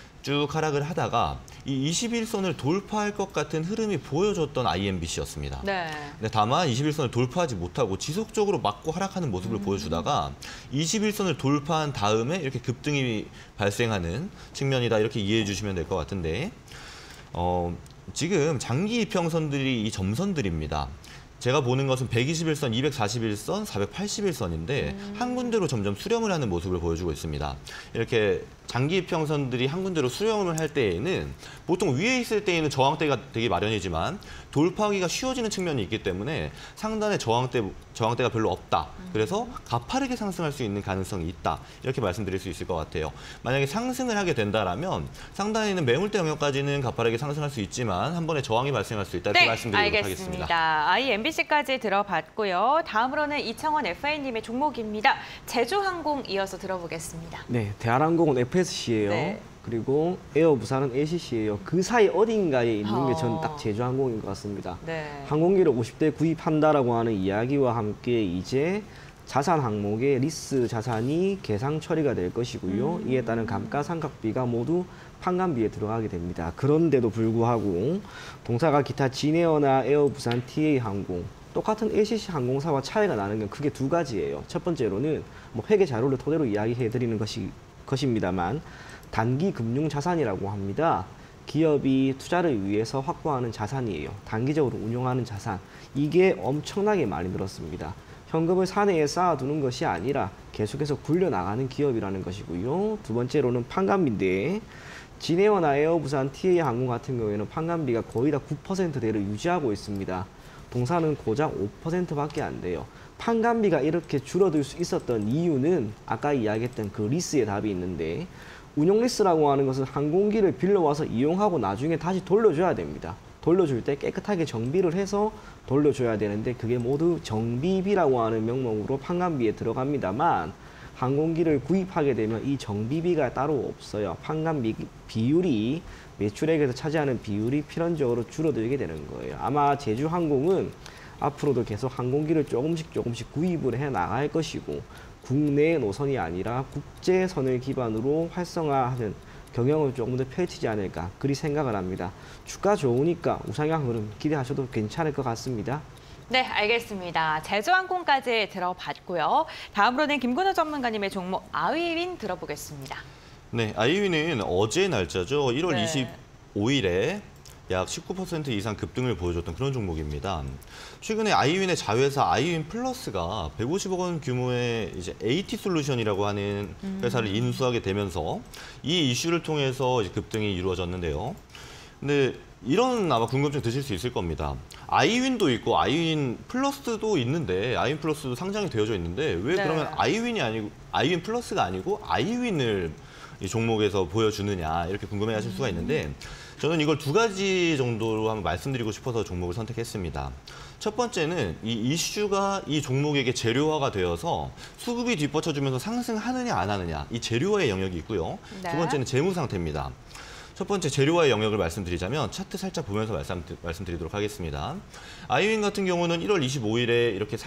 쭉 하락을 하다가 이 이십일선을 돌파할 것 같은 흐름이 보여줬던 아이엠비씨였습니다. 네. 근데 다만 이십일선을 돌파하지 못하고 지속적으로 맞고 하락하는 모습을 음. 보여주다가 이십일선을 돌파한 다음에 이렇게 급등이 발생하는 측면이다 이렇게 이해해 주시면 될 것 같은데 어, 지금 장기 이평선들이 이 점선들입니다. 제가 보는 것은 백이십일선, 이백사십일선, 사백팔십일선인데 음. 한 군데로 점점 수렴을 하는 모습을 보여주고 있습니다. 이렇게 장기 이평선들이 한 군데로 수렴을 할 때에는 보통 위에 있을 때에는 저항대가 되게 마련이지만 돌파하기가 쉬워지는 측면이 있기 때문에 상단에 저항대, 저항대가 별로 없다. 그래서 가파르게 상승할 수 있는 가능성이 있다. 이렇게 말씀드릴 수 있을 것 같아요. 만약에 상승을 하게 된다라면 상단에 있는 매물대 영역까지는 가파르게 상승할 수 있지만 한 번에 저항이 발생할 수 있다. 이렇게 네, 말씀드리도록 알겠습니다. 하겠습니다. 아이엠비씨까지 들어봤고요. 다음으로는 이창원 에프에이님의 종목입니다. 제주항공 이어서 들어보겠습니다. 네, 대한항공은 에프에스씨예요. 네. 그리고 에어부산은 엘씨씨예요. 그 사이 어딘가에 있는 어. 게 저는 딱 제주항공인 것 같습니다. 네. 항공기를 오십 대 구입한다라고 하는 이야기와 함께 이제 자산 항목의 리스 자산이 계상 처리가 될 것이고요. 음. 이에 따른 감가상각비가 모두 판관비에 들어가게 됩니다. 그런데도 불구하고 동사가 기타 진에어나 에어부산, 티에이항공 똑같은 엘씨씨 항공사와 차이가 나는 건 크게 두 가지예요. 첫 번째로는 뭐 회계 자료를 토대로 이야기해 드리는 것이 것입니다만 단기 금융 자산이라고 합니다. 기업이 투자를 위해서 확보하는 자산이에요. 단기적으로 운용하는 자산. 이게 엄청나게 많이 늘었습니다. 현금을 사내에 쌓아두는 것이 아니라 계속해서 굴려나가는 기업이라는 것이고요. 두 번째로는 판관비인데 진에어나 에어부산, 티에이항공 같은 경우에는 판관비가 거의 다 구 퍼센트대를 유지하고 있습니다. 동사는 고작 오 퍼센트밖에 안 돼요. 판관비가 이렇게 줄어들 수 있었던 이유는 아까 이야기했던 그 리스의 답이 있는데, 운용 리스라고 하는 것은 항공기를 빌려와서 이용하고 나중에 다시 돌려줘야 됩니다. 돌려줄 때 깨끗하게 정비를 해서 돌려줘야 되는데 그게 모두 정비비라고 하는 명목으로 판관비에 들어갑니다만, 항공기를 구입하게 되면 이 정비비가 따로 없어요. 판관비 비율이 매출액에서 차지하는 비율이 필연적으로 줄어들게 되는 거예요. 아마 제주항공은 앞으로도 계속 항공기를 조금씩 조금씩 구입을 해 나갈 것이고, 국내 노선이 아니라 국제선을 기반으로 활성화하는 경영을 조금 더 펼치지 않을까 그리 생각을 합니다. 주가 좋으니까 우상향 흐름 기대하셔도 괜찮을 것 같습니다. 네, 알겠습니다. 제주항공까지 들어봤고요. 다음으로는 김근호 전문가님의 종목 아이윈 들어보겠습니다. 네, 아이윈은 어제 날짜죠. 일월 네. 이십오일에 약 십구 퍼센트 이상 급등을 보여줬던 그런 종목입니다. 최근에 아이윈의 자회사 아이윈 플러스가 백오십억 원 규모의 이제 에이티솔루션이라고 하는 회사를 음. 인수하게 되면서 이 이슈를 통해서 이제 급등이 이루어졌는데요. 근데 이런 아마 궁금증 드실 수 있을 겁니다. 아이윈도 있고 아이윈 플러스도 있는데, 아이윈 플러스도 상장이 되어져 있는데 왜 네. 그러면 아이윈이 아니고 아이윈 플러스가 아니고 아이윈을 이 종목에서 보여주느냐, 이렇게 궁금해하실 수가 있는데, 저는 이걸 두 가지 정도로 한번 말씀드리고 싶어서 종목을 선택했습니다. 첫 번째는 이 이슈가 이 종목에게 재료화가 되어서 수급이 뒷받쳐주면서 상승하느냐 안 하느냐, 이 재료화의 영역이 있고요. 네. 두 번째는 재무 상태입니다. 첫 번째 재료화의 영역을 말씀드리자면 차트 살짝 보면서 말씀, 말씀드리도록 하겠습니다. 아이윈 같은 경우는 일월 이십오일에 이렇게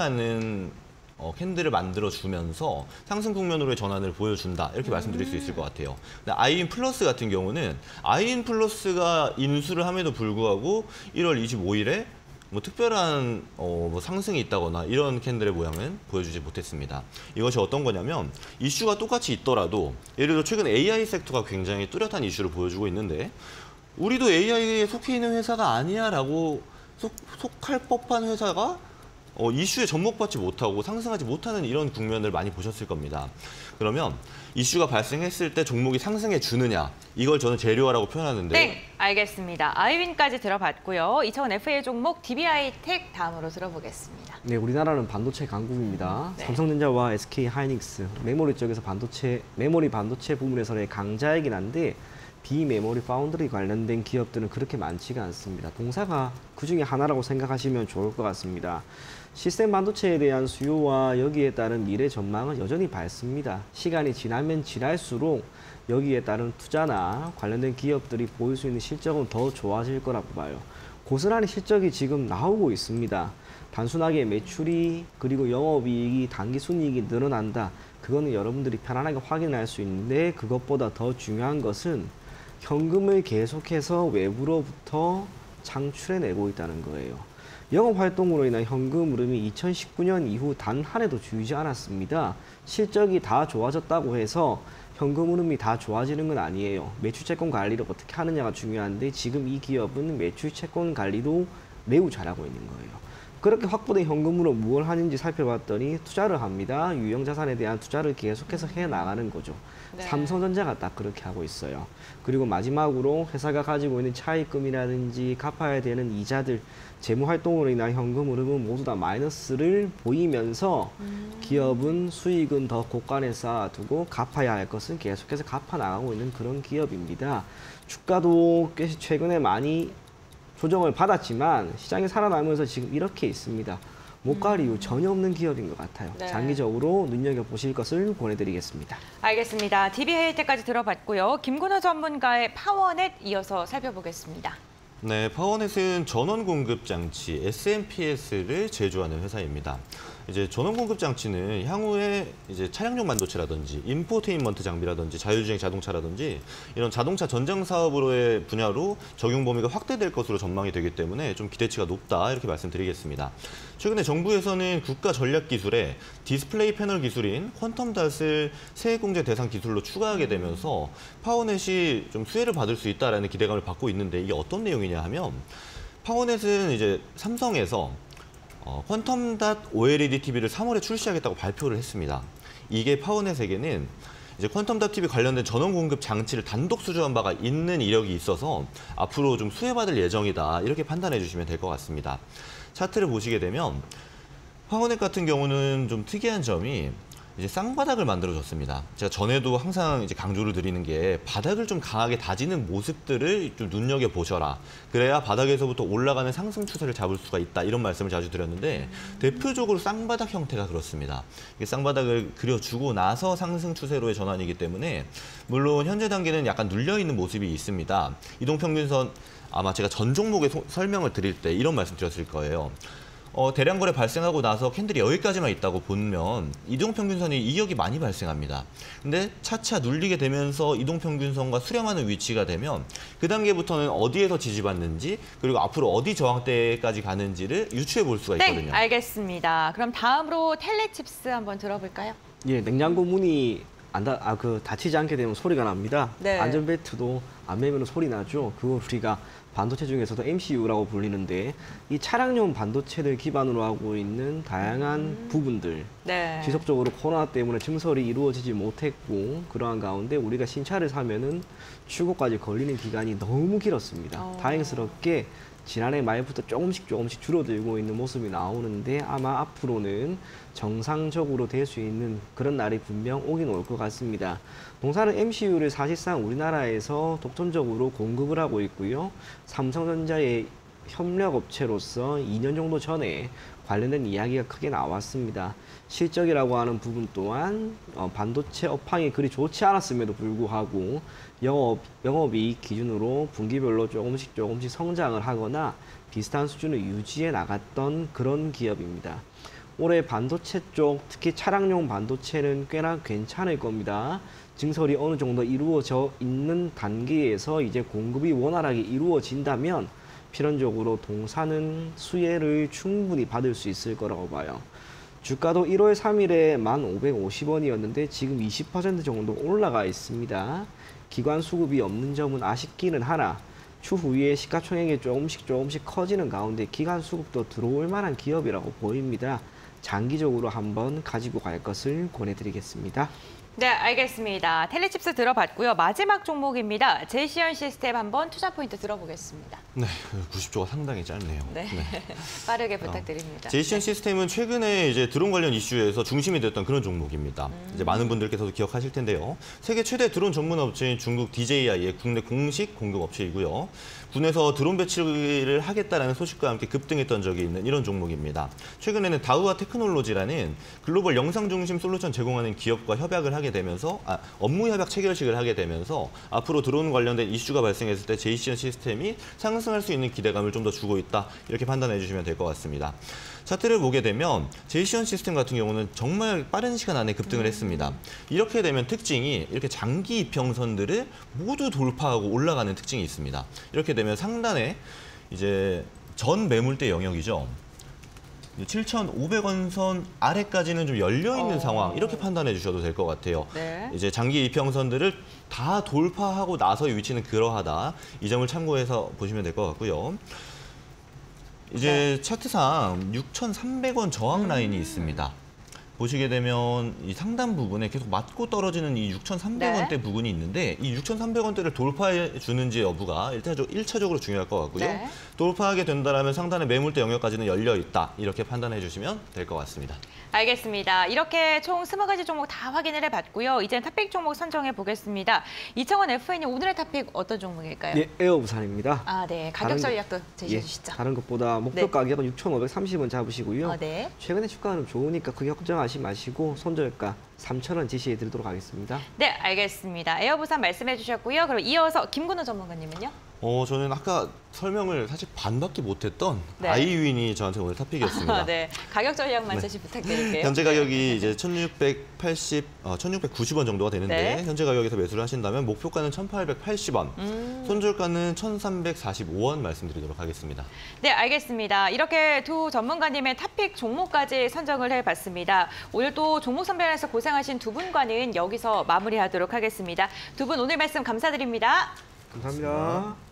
상승하는 어, 캔들을 만들어주면서 상승 국면으로의 전환을 보여준다, 이렇게 말씀드릴 수 있을 것 같아요. 근데 아이윈 플러스 같은 경우는 아이윈 플러스가 인수를 함에도 불구하고 일월 이십오일에 뭐 특별한 어, 뭐 상승이 있다거나 이런 캔들의 모양은 보여주지 못했습니다. 이것이 어떤 거냐면, 이슈가 똑같이 있더라도 예를 들어 최근 에이아이 섹터가 굉장히 뚜렷한 이슈를 보여주고 있는데, 우리도 에이아이에 속해 있는 회사가 아니야 라고 속, 속할 법한 회사가 어, 이슈에 접목받지 못하고 상승하지 못하는 이런 국면을 많이 보셨을 겁니다. 그러면 이슈가 발생했을 때 종목이 상승해 주느냐, 이걸 저는 재료화라고 표현하는데. 네, 알겠습니다. 아이윈까지 들어봤고요. 이차원 에프에이 종목 디비아이텍 다음으로 들어보겠습니다. 네, 우리나라는 반도체 강국입니다. 네. 삼성전자와 에스케이하이닉스, 메모리 쪽에서 반도체, 메모리 반도체 부분에서의 강자이긴 한데, 비메모리 파운드리 관련된 기업들은 그렇게 많지가 않습니다. 동사가 그중에 하나라고 생각하시면 좋을 것 같습니다. 시스템 반도체에 대한 수요와 여기에 따른 미래 전망은 여전히 밝습니다. 시간이 지나면 지날수록 여기에 따른 투자나 관련된 기업들이 보일 수 있는 실적은 더 좋아질 거라고 봐요. 고스란히 실적이 지금 나오고 있습니다. 단순하게 매출이 그리고 영업이익이 당기순이익이 늘어난다, 그거는 여러분들이 편안하게 확인할 수 있는데, 그것보다 더 중요한 것은 현금을 계속해서 외부로부터 창출해내고 있다는 거예요. 영업활동으로 인한 현금 흐름이 이천십구년 이후 단 한 해도 줄지 않았습니다. 실적이 다 좋아졌다고 해서 현금 흐름이 다 좋아지는 건 아니에요. 매출 채권 관리를 어떻게 하느냐가 중요한데, 지금 이 기업은 매출 채권 관리도 매우 잘하고 있는 거예요. 그렇게 확보된 현금으로 무엇을 하는지 살펴봤더니 투자를 합니다. 유형자산에 대한 투자를 계속해서 해나가는 거죠. 네. 삼성전자가 딱 그렇게 하고 있어요. 그리고 마지막으로 회사가 가지고 있는 차입금이라든지 갚아야 되는 이자들, 재무활동으로 인한 현금 흐름은 모두 다 마이너스를 보이면서 음. 기업은 수익은 더 고간에 쌓아두고 갚아야 할 것은 계속해서 갚아 나가고 있는 그런 기업입니다. 주가도 꽤 최근에 많이 조정을 받았지만 시장이 살아나면서 지금 이렇게 있습니다. 못 갈 이유 전혀 없는 기업인 것 같아요. 네. 장기적으로 눈여겨보실 것을 권해드리겠습니다. 알겠습니다. 디비아이텍까지 들어봤고요. 김근호 전문가의 파워넷 이어서 살펴보겠습니다. 네, 파워넷은 전원 공급 장치 에스엠피에스를 제조하는 회사입니다. 이제 전원 공급 장치는 향후에 이제 차량용 반도체라든지 인포테인먼트 장비라든지 자율주행 자동차라든지 이런 자동차 전장 사업으로의 분야로 적용 범위가 확대될 것으로 전망이 되기 때문에 좀 기대치가 높다, 이렇게 말씀드리겠습니다. 최근에 정부에서는 국가 전략 기술에 디스플레이 패널 기술인 퀀텀 닷을 세액공제 대상 기술로 추가하게 되면서 파워넷이 좀 수혜를 받을 수 있다라는 기대감을 받고 있는데, 이게 어떤 내용이냐 하면, 파워넷은 이제 삼성에서 어, 퀀텀 닷 오엘이디 티비를 삼월에 출시하겠다고 발표를 했습니다. 이게 파워넷에게는 이제 퀀텀 닷 티비 관련된 전원 공급 장치를 단독 수주한 바가 있는 이력이 있어서 앞으로 좀 수혜받을 예정이다. 이렇게 판단해 주시면 될 것 같습니다. 차트를 보시게 되면 황혼액 같은 경우는 좀 특이한 점이 이제 쌍바닥을 만들어줬습니다. 제가 전에도 항상 이제 강조를 드리는 게 바닥을 좀 강하게 다지는 모습들을 좀 눈여겨보셔라. 그래야 바닥에서부터 올라가는 상승 추세를 잡을 수가 있다. 이런 말씀을 자주 드렸는데 대표적으로 쌍바닥 형태가 그렇습니다. 이게 쌍바닥을 그려주고 나서 상승 추세로의 전환이기 때문에 물론 현재 단계는 약간 눌려있는 모습이 있습니다. 이동평균선 아마 제가 전 종목의 소, 설명을 드릴 때 이런 말씀 드렸을 거예요. 어, 대량 거래 발생하고 나서 캔들이 여기까지만 있다고 보면 이동평균선이 이격이 많이 발생합니다. 근데 차차 눌리게 되면서 이동평균선과 수렴하는 위치가 되면 그 단계부터는 어디에서 지지받는지 그리고 앞으로 어디 저항대까지 가는지를 유추해 볼 수가 있거든요. 네, 알겠습니다. 그럼 다음으로 텔레칩스 한번 들어볼까요? 예, 냉장고 문이 안 다, 아, 그 닫히지 않게 되면 소리가 납니다. 네. 안전벨트도 안 매면 소리 나죠. 그걸 우리가 반도체 중에서도 엠씨유라고 불리는데 이 차량용 반도체를 기반으로 하고 있는 다양한 음. 부분들 네. 지속적으로 코로나 때문에 증설이 이루어지지 못했고 그러한 가운데 우리가 신차를 사면은 출고까지 걸리는 기간이 너무 길었습니다. 어. 다행스럽게 지난해 말부터 조금씩 조금씩 줄어들고 있는 모습이 나오는데 아마 앞으로는 정상적으로 될 수 있는 그런 날이 분명 오긴 올 것 같습니다. 동사는 엠씨유를 사실상 우리나라에서 독점적으로 공급을 하고 있고요. 삼성전자의 협력업체로서 이 년 정도 전에 관련된 이야기가 크게 나왔습니다. 실적이라고 하는 부분 또한 어, 반도체 업황이 그리 좋지 않았음에도 불구하고 영업, 영업이익 기준으로 분기별로 조금씩 조금씩 성장을 하거나 비슷한 수준을 유지해 나갔던 그런 기업입니다. 올해 반도체 쪽, 특히 차량용 반도체는 꽤나 괜찮을 겁니다. 증설이 어느 정도 이루어져 있는 단계에서 이제 공급이 원활하게 이루어진다면 필연적으로 동사는 수혜를 충분히 받을 수 있을 거라고 봐요. 주가도 일월 삼일에 만 오백오십 원이었는데 지금 이십 퍼센트 정도 올라가 있습니다. 기관 수급이 없는 점은 아쉽기는 하나 추후에 시가총액이 조금씩 조금씩 커지는 가운데 기관 수급도 들어올 만한 기업이라고 보입니다. 장기적으로 한번 가지고 갈 것을 권해드리겠습니다. 네, 알겠습니다. 텔레칩스 들어봤고요. 마지막 종목입니다. 제이시언 시스템 한번 투자 포인트 들어보겠습니다. 네, 구십 조가 상당히 짧네요. 네, 네. 빠르게 부탁드립니다. 어, 제이시언 네. 시스템은 최근에 이제 드론 관련 이슈에서 중심이 됐던 그런 종목입니다. 음. 이제 많은 분들께서도 기억하실 텐데요. 세계 최대 드론 전문 업체인 중국 디제이아이의 국내 공식 공급 업체이고요. 군에서 드론 배치를 하겠다라는 소식과 함께 급등했던 적이 있는 이런 종목입니다. 최근에는 다우아 테크놀로지라는 글로벌 영상 중심 솔루션 제공하는 기업과 협약을 하게 되면서 아, 업무 협약 체결식을 하게 되면서 앞으로 드론 관련된 이슈가 발생했을 때 제이시언 시스템이 상승할 수 있는 기대감을 좀 더 주고 있다. 이렇게 판단해 주시면 될 것 같습니다. 차트를 보게 되면 제이시언 시스템 같은 경우는 정말 빠른 시간 안에 급등을 했습니다. 이렇게 되면 특징이 이렇게 장기 이평선들을 모두 돌파하고 올라가는 특징이 있습니다. 이렇게 되면 상단에 이제 전 매물대 영역이죠. 칠천오백 원 선 아래까지는 좀 열려있는 어. 상황 이렇게 판단해 주셔도 될 것 같아요. 네. 이제 장기 이평선들을 다 돌파하고 나서의 위치는 그러하다. 이 점을 참고해서 보시면 될 것 같고요. 이제 네. 차트상 육천삼백 원 저항 라인이 음. 있습니다. 보시게 되면 이 상단 부분에 계속 맞고 떨어지는 이 육천삼백 원대 네. 부분이 있는데 이 육천삼백 원대를 돌파해 주는지 여부가 일차적으로 중요할 것 같고요. 네. 돌파하게 된다면 상단의 매물대 영역까지는 열려 있다. 이렇게 판단해 주시면 될 것 같습니다. 알겠습니다. 이렇게 총 스무 가지 종목 다 확인을 해봤고요. 이제는 탑픽 종목 선정해 보겠습니다. 이창원 에프엔이 오늘의 탑픽 어떤 종목일까요? 네, 에어부산입니다. 아, 네. 가격 다른, 전략도 제시해 예, 주시죠. 다른 것보다 목표 네. 가격은 육천오백삼십 원 잡으시고요. 어, 네. 최근에 주가는 좋으니까 크게 걱정하지 마시고 손절가 삼천 원 제시해 드리도록 하겠습니다. 네, 알겠습니다. 에어부산 말씀해 주셨고요. 그럼 이어서 김근우 전문가님은요? 어, 저는 아까 설명을 사실 반밖에 못했던 네. 아이윈이 저한테 오늘 탑픽이었습니다. 아, 네, 가격 전략만 네. 제시 부탁드릴게요. 현재 가격이 이제 천육백팔십, 어, 천육백구십 원 정도가 되는데 네. 현재 가격에서 매수를 하신다면 목표가는 천팔백팔십 원, 음. 손절가는 천삼백사십오 원 말씀드리도록 하겠습니다. 네, 알겠습니다. 이렇게 두 전문가님의 탑픽 종목까지 선정을 해봤습니다. 오늘 또 종목 선별에서 고생하신 두 분과는 여기서 마무리하도록 하겠습니다. 두 분 오늘 말씀 감사드립니다. 감사합니다.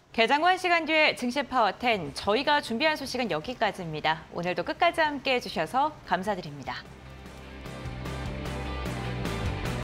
개장 후 한 시간 뒤에 증시 파워 텐, 저희가 준비한 소식은 여기까지입니다. 오늘도 끝까지 함께해 주셔서 감사드립니다.